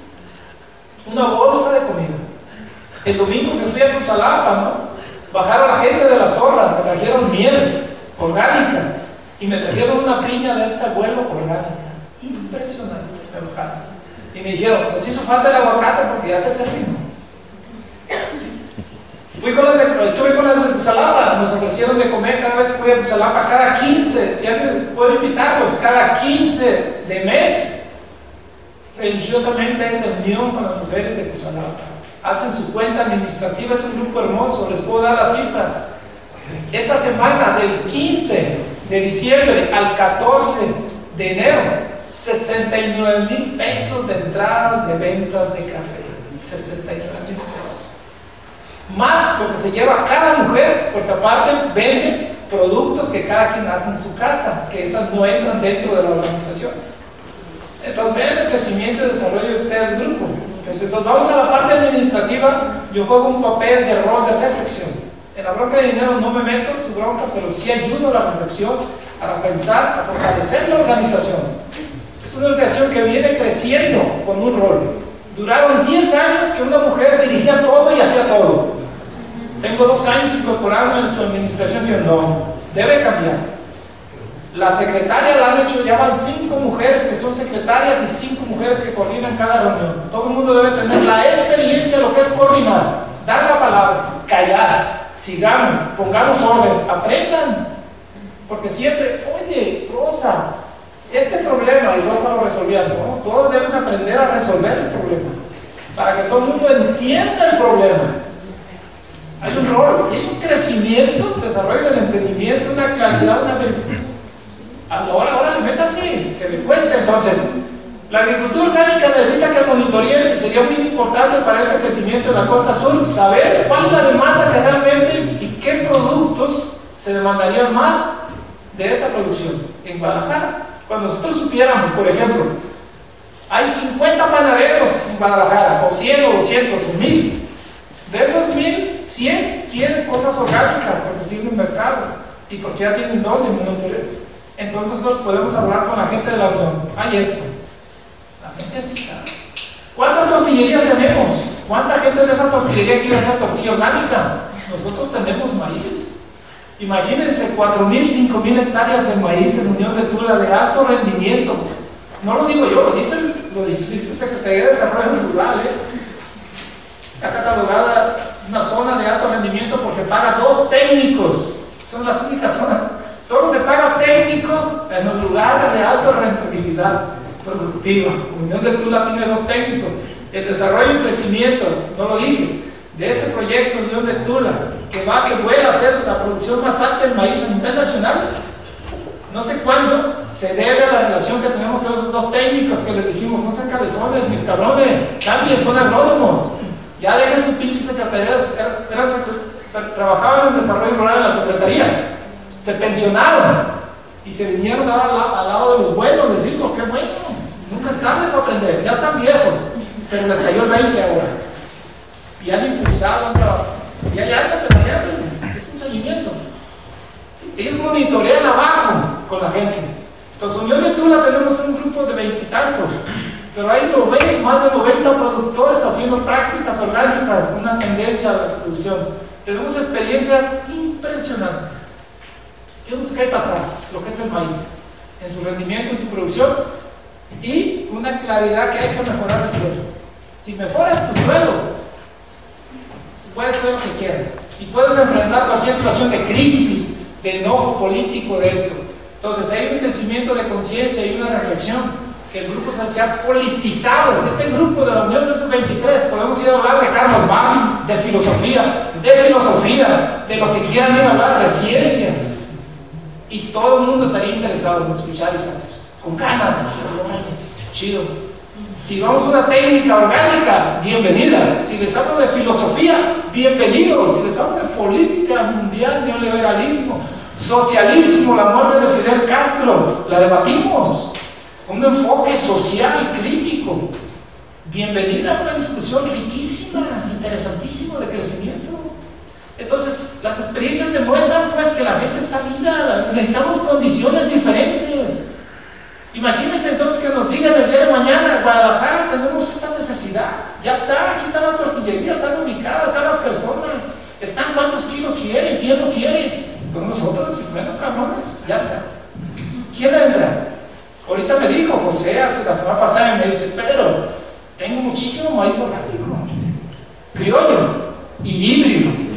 una bolsa de comida. El domingo que fui a Cusalapa, ¿no? Bajaron la gente de la zorra, me trajeron miel orgánica y me trajeron una piña de este abuelo orgánica. Impresionante, me bajaron. Y me dijeron, pues hizo falta el aguacate porque ya se terminó. Fui con las de, estuve con las de Cusalapa, nos ofrecieron de comer cada vez que fui a Cusalapa, cada quince, si alguien puede invitarlos, cada quince de mes, religiosamente en reunión con las mujeres de Cusalapa. Hacen su cuenta administrativa, es un grupo hermoso, les puedo dar la cifra. Esta semana, del quince de diciembre al catorce de enero, sesenta y nueve mil pesos de entradas de ventas de café. sesenta y nueve mil pesos. más lo que se lleva cada mujer, porque aparte venden productos que cada quien hace en su casa, que esas no entran dentro de la organización. Entonces, vean el crecimiento y desarrollo del grupo. Entonces, vamos a la parte administrativa. Yo juego un papel de rol de reflexión. En la bronca de dinero no me meto en su bronca, pero sí ayudo a la reflexión, a pensar, a fortalecer la organización. Es una organización que viene creciendo con un rol. Duraron diez años que una mujer dirigía todo y hacía todo. Tengo dos años incorporarme en su administración, si no, debe cambiar. La secretaria la han hecho, ya van cinco mujeres que son secretarias y cinco mujeres que coordinan cada reunión. Todo el mundo debe tener la experiencia de lo que es coordinar, dar la palabra, callar, sigamos, pongamos orden, aprendan. Porque siempre, oye, Rosa, este problema, y Rosa lo resolvía, ¿no? Todos deben aprender a resolver el problema, para que todo el mundo entienda el problema. Hay un rol, hay un crecimiento, un desarrollo del entendimiento, una claridad, una verificación. Ahora, ahora le meta así, que le cueste. Entonces, la agricultura orgánica necesita que monitoreen, y sería muy importante para este crecimiento en la costa sur, saber cuál es la demanda que realmente y qué productos se demandarían más de esta producción. En Guadalajara, cuando nosotros supiéramos, por ejemplo, hay cincuenta panaderos en Guadalajara, o cien, o doscientos, o mil. De esos mil, cien quieren cosas orgánicas porque tienen un mercado y porque ya tienen doble monitoreo. Entonces nosotros podemos hablar con la gente de la Unión. Hay esto. La gente así está. ¿Cuántas tortillerías tenemos? ¿Cuánta gente de esa tortillería quiere hacer tortilla orgánica? Nosotros tenemos maíz. Imagínense cuatro mil, cinco mil hectáreas de maíz en Unión de Tula de alto rendimiento. No lo digo yo, lo dice, lo dice, dice Secretaría de Desarrollo Rural. ¿eh? Está catalogada una zona de alto rendimiento porque paga dos técnicos. Son las únicas zonas. Solo se paga técnicos en los lugares de alta rentabilidad productiva. Unión de Tula tiene dos técnicos. El desarrollo y crecimiento, no lo dije, de este proyecto Unión de Tula, que va, que vuelve a ser la producción más alta del maíz a nivel nacional. No sé cuándo se debe a la relación que tenemos con esos dos técnicos que les dijimos, no sean cabezones, mis cabrones, cambien, son agrónomos. Ya dejen sus pinches secretarías, trabajaban en desarrollo rural en la secretaría. Se pensionaron y se vinieron a dar al lado de los buenos. Les digo, qué bueno, nunca es tarde para aprender, ya están viejos, pero les cayó el veinte ahora y han impulsado, han trabajado, ya ya están planeando, es un seguimiento. Ellos monitorean abajo con la gente. Entonces, Unión de Tula tenemos un grupo de veintitantos, pero hay más de noventa productores haciendo prácticas orgánicas, una tendencia a la producción. Tenemos experiencias impresionantes. ¿Qué nos cae para atrás? Lo que es el maíz, en su rendimiento, en su producción, y una claridad que hay que mejorar el suelo. Si mejoras tu suelo, puedes hacer lo que quieras y puedes enfrentar cualquier situación de crisis, de enojo político, de esto. Entonces hay un crecimiento de conciencia y una reflexión, que el grupo se ha politizado. Este grupo de la Unión de esos veintitrés, podemos ir a hablar de Carlos Marx, de filosofía, de filosofía, de lo que quieran ir a hablar, de ciencia. Y todo el mundo estaría interesado en escuchar y saber, con ganas, chido. Si vamos a una técnica orgánica, bienvenida. Si les hablo de filosofía, bienvenidos. Si les hablo de política mundial, neoliberalismo, socialismo, la muerte de Fidel Castro, la debatimos. Un enfoque social, crítico. Bienvenida a una discusión riquísima, interesantísima de crecimiento. Entonces, las experiencias demuestran pues que la gente está viva, necesitamos condiciones diferentes. Imagínense entonces que nos digan el día de mañana, Guadalajara, tenemos esta necesidad, ya está, aquí están las tortillerías, están ubicadas, están las personas, están cuántos kilos quieren, quién no quiere, con nosotros, bueno, cabrones, ya está. ¿Quién entra? Ahorita me dijo José, hace la semana pasada, y me dice, pero tengo muchísimo maíz orgánico, criollo y híbrido.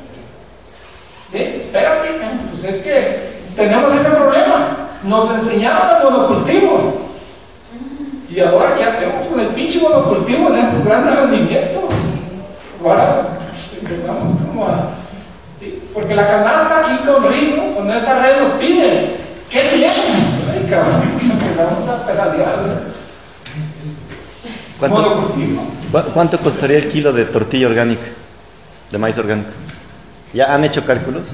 Sí, espérate, pues es que tenemos ese problema. Nos enseñaron el monocultivo. ¿Y ahora qué hacemos con el pinche monocultivo en estos grandes rendimientos? Ahora empezamos como a... Sí, porque la canasta aquí con Rigo, con esta red nos pide, ¿qué tienen? Ay, cabrón, empezamos a pedalear. ¿Cuánto, ¿Cuánto costaría el kilo de tortilla orgánica? de maíz orgánico. ¿Ya han hecho cálculos?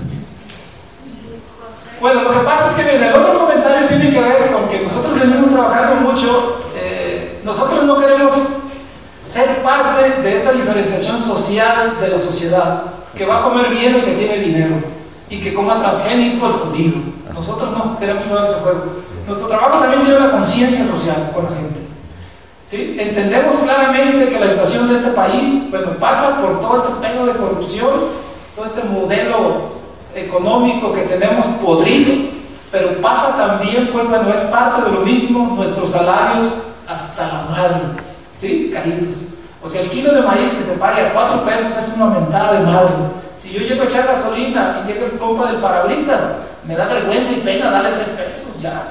Bueno, lo que pasa es que mira, el otro comentario tiene que ver con que nosotros venimos trabajando mucho, eh, nosotros no queremos ser parte de esta diferenciación social de la sociedad, que va a comer bien el que tiene dinero y que coma transgénico el judío. Nosotros no queremos jugar ese juego. Nuestro trabajo también tiene una conciencia social con la gente. ¿Sí? Entendemos claramente que la situación de este país, bueno, pasa por todo este pedo de corrupción, todo este modelo económico que tenemos podrido, pero pasa también, pues bueno, es parte de lo mismo, nuestros salarios hasta la madre, ¿sí? Caídos. O sea, el kilo de maíz que se paga a cuatro pesos es una mentada de madre. Si yo llego a echar gasolina y llega el compa del parabrisas, me da vergüenza y pena darle tres pesos, ya.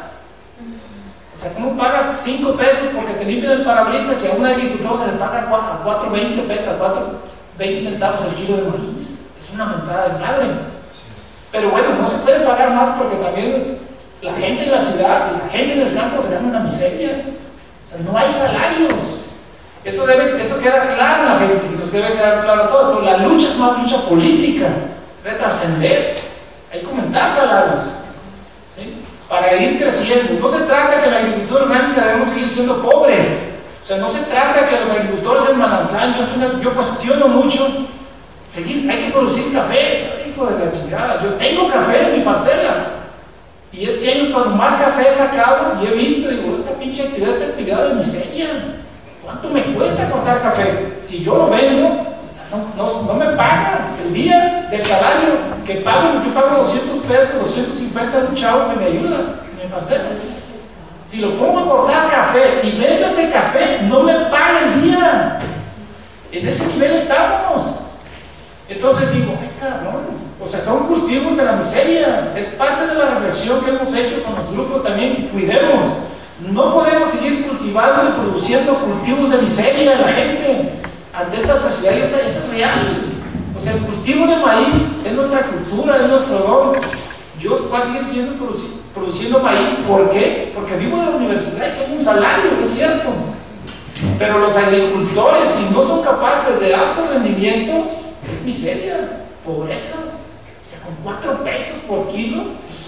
O sea, ¿cómo pagas cinco pesos porque te limpian el parabrisas y a un agricultor se le paga a cuatro veinte centavos el kilo de maíz? Es una mentada de madre. Pero bueno, no se puede pagar más porque también la gente en la ciudad, la gente en el campo se gana una miseria. O sea, no hay salarios. Eso, debe, eso queda claro en la gente, nos debe quedar claro a todos. La lucha es más lucha política, debe trascender. Hay que aumentar salarios, ¿sí? Para ir creciendo. No se trata que la agricultura orgánica debemos seguir siendo pobres. O sea, no se trata que los agricultores en Manantlán, yo, yo cuestiono mucho, seguir, hay que producir café. Hijo de la chingada, yo tengo café en mi parcela. Y este año es cuando más café he sacado y he visto, digo, esta pinche actividad es actividad de miseria. ¿Cuánto me cuesta cortar café? Si yo lo vendo, no, no, no me pagan el día del salario que pago, yo pago doscientos pesos, doscientos cincuenta de un chavo que me ayuda en mi parcela. Si lo pongo a cortar café y vendo ese café, no me paga el día. En ese nivel estamos. Entonces digo, ay cabrón, o sea, son cultivos de la miseria. Es parte de la reflexión que hemos hecho con los grupos también. Cuidemos. No podemos seguir cultivando y produciendo cultivos de miseria de la gente. Ante esta sociedad, y esta, eso es real. O sea, el cultivo de maíz es nuestra cultura, es nuestro don. Yo voy a seguir siendo produci produciendo maíz. ¿Por qué? Porque vivo en la universidad y tengo un salario, es cierto. Pero los agricultores, si no son capaces de alto rendimiento, es miseria, pobreza. O sea, con cuatro pesos por kilo,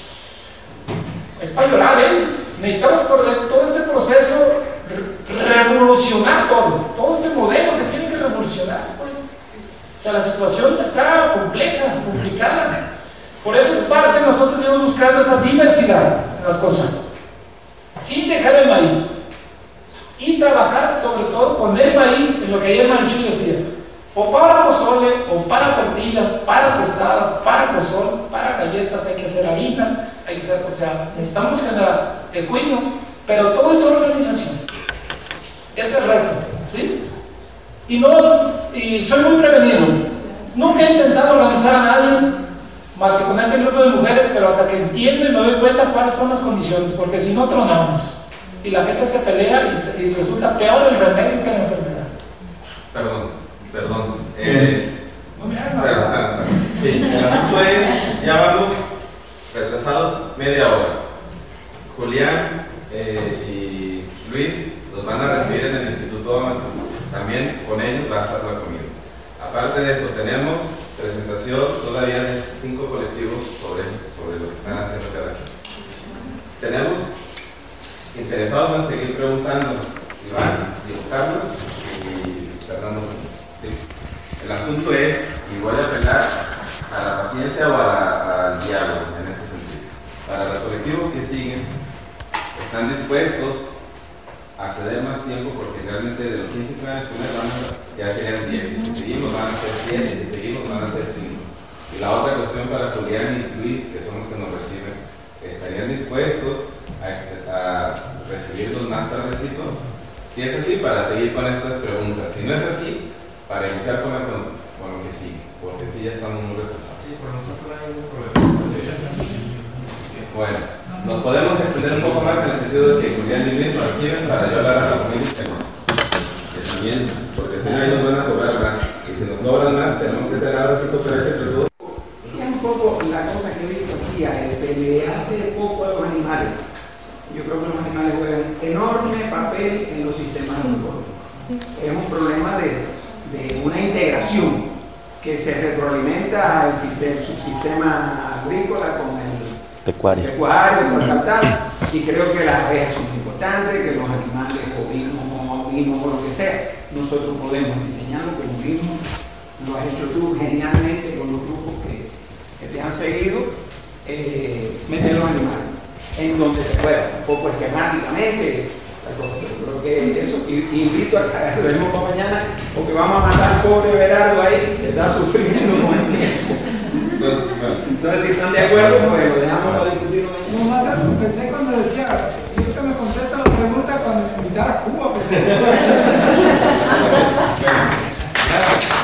es para llorar, ¿eh? Necesitamos por todo este proceso revolucionar todo. Todo este modelo se tiene que revolucionar, pues. O sea, la situación está compleja, complicada. Por eso es parte, nosotros estamos buscando esa diversidad en las cosas, sin dejar el maíz. Y trabajar sobre todo con el maíz, en lo que ayer Marichuy decía, o para pozole, o para tortillas, para tostadas, para pozol, para galletas, hay que hacer harina, hay que hacer, o sea, necesitamos generar equino, pero todo es organización. Ese es el reto, ¿sí? Y, no, y soy muy prevenido. Nunca he intentado organizar a nadie, más que con este grupo de mujeres, pero hasta que entiendo y me doy cuenta cuáles son las condiciones, porque si no tronamos. Y la gente se pelea y, se, y resulta peor el remedio que la enfermedad. Perdón, perdón. Eh, no me hagan nada. Sí, el asunto es, ya vamos retrasados media hora. Julián eh, y Luis los van a recibir en el Instituto Amato. También con ellos va a estar la comida. Aparte de eso, tenemos presentación todavía de cinco colectivos sobre, sobre lo que están haciendo cada quien. Tenemos interesados en seguir preguntando, Iván, Diego Carlos y Fernando. Sí. El asunto es, y voy a apelar a la paciencia o a la, al diálogo en este sentido. Para los colectivos que siguen, están dispuestos a ceder más tiempo porque realmente de los quince planes primeros ya serían diez, y si seguimos van a ser siete, y si seguimos van a ser cinco. Y la otra cuestión para Julián y Luis, que son los que nos reciben, ¿estarían dispuestos a, a recibirlos más tardecito? Si es así, para seguir con estas preguntas. Si no es así, para iniciar con, la, con, con lo que sigue, porque sí ya estamos muy retrasados. Sí, por nosotros hay un problema. Bueno, nos podemos extender un poco más en el sentido de que Julián y Luis nos reciben para yo hablar a la familia que nos que también, porque si no ellos van a cobrar más. Y si nos cobran más, tenemos que hacer ahora sí cooperación entre todos. Es un poco la cosa que he visto aquí, se le hace poco a los animales. Yo creo que los animales juegan enorme papel en los sistemas económicos. Es un problema de, de una integración que se retroalimenta el, sistema, el subsistema agrícola con el pecuario, pecuario tal, tal, tal. Y creo que las abejas son importantes, que los animales ovinos o ovinos o lo que sea, nosotros podemos diseñarlo como mismo lo has hecho tú genialmente con los grupos que, que te han seguido, eh, meter los animales en donde se pueda, un poco esquemáticamente, la cosa, pero creo que eso, y, invito a que lo vemos para mañana, porque vamos a matar al pobre Berardo ahí, que está sufriendo con el tiempo. Entonces, si están de acuerdo, pues lo dejamos para discutirlo mañana. No, más algo, pensé cuando decía, y usted me contesta la pregunta cuando me invitara a Cuba, pensé.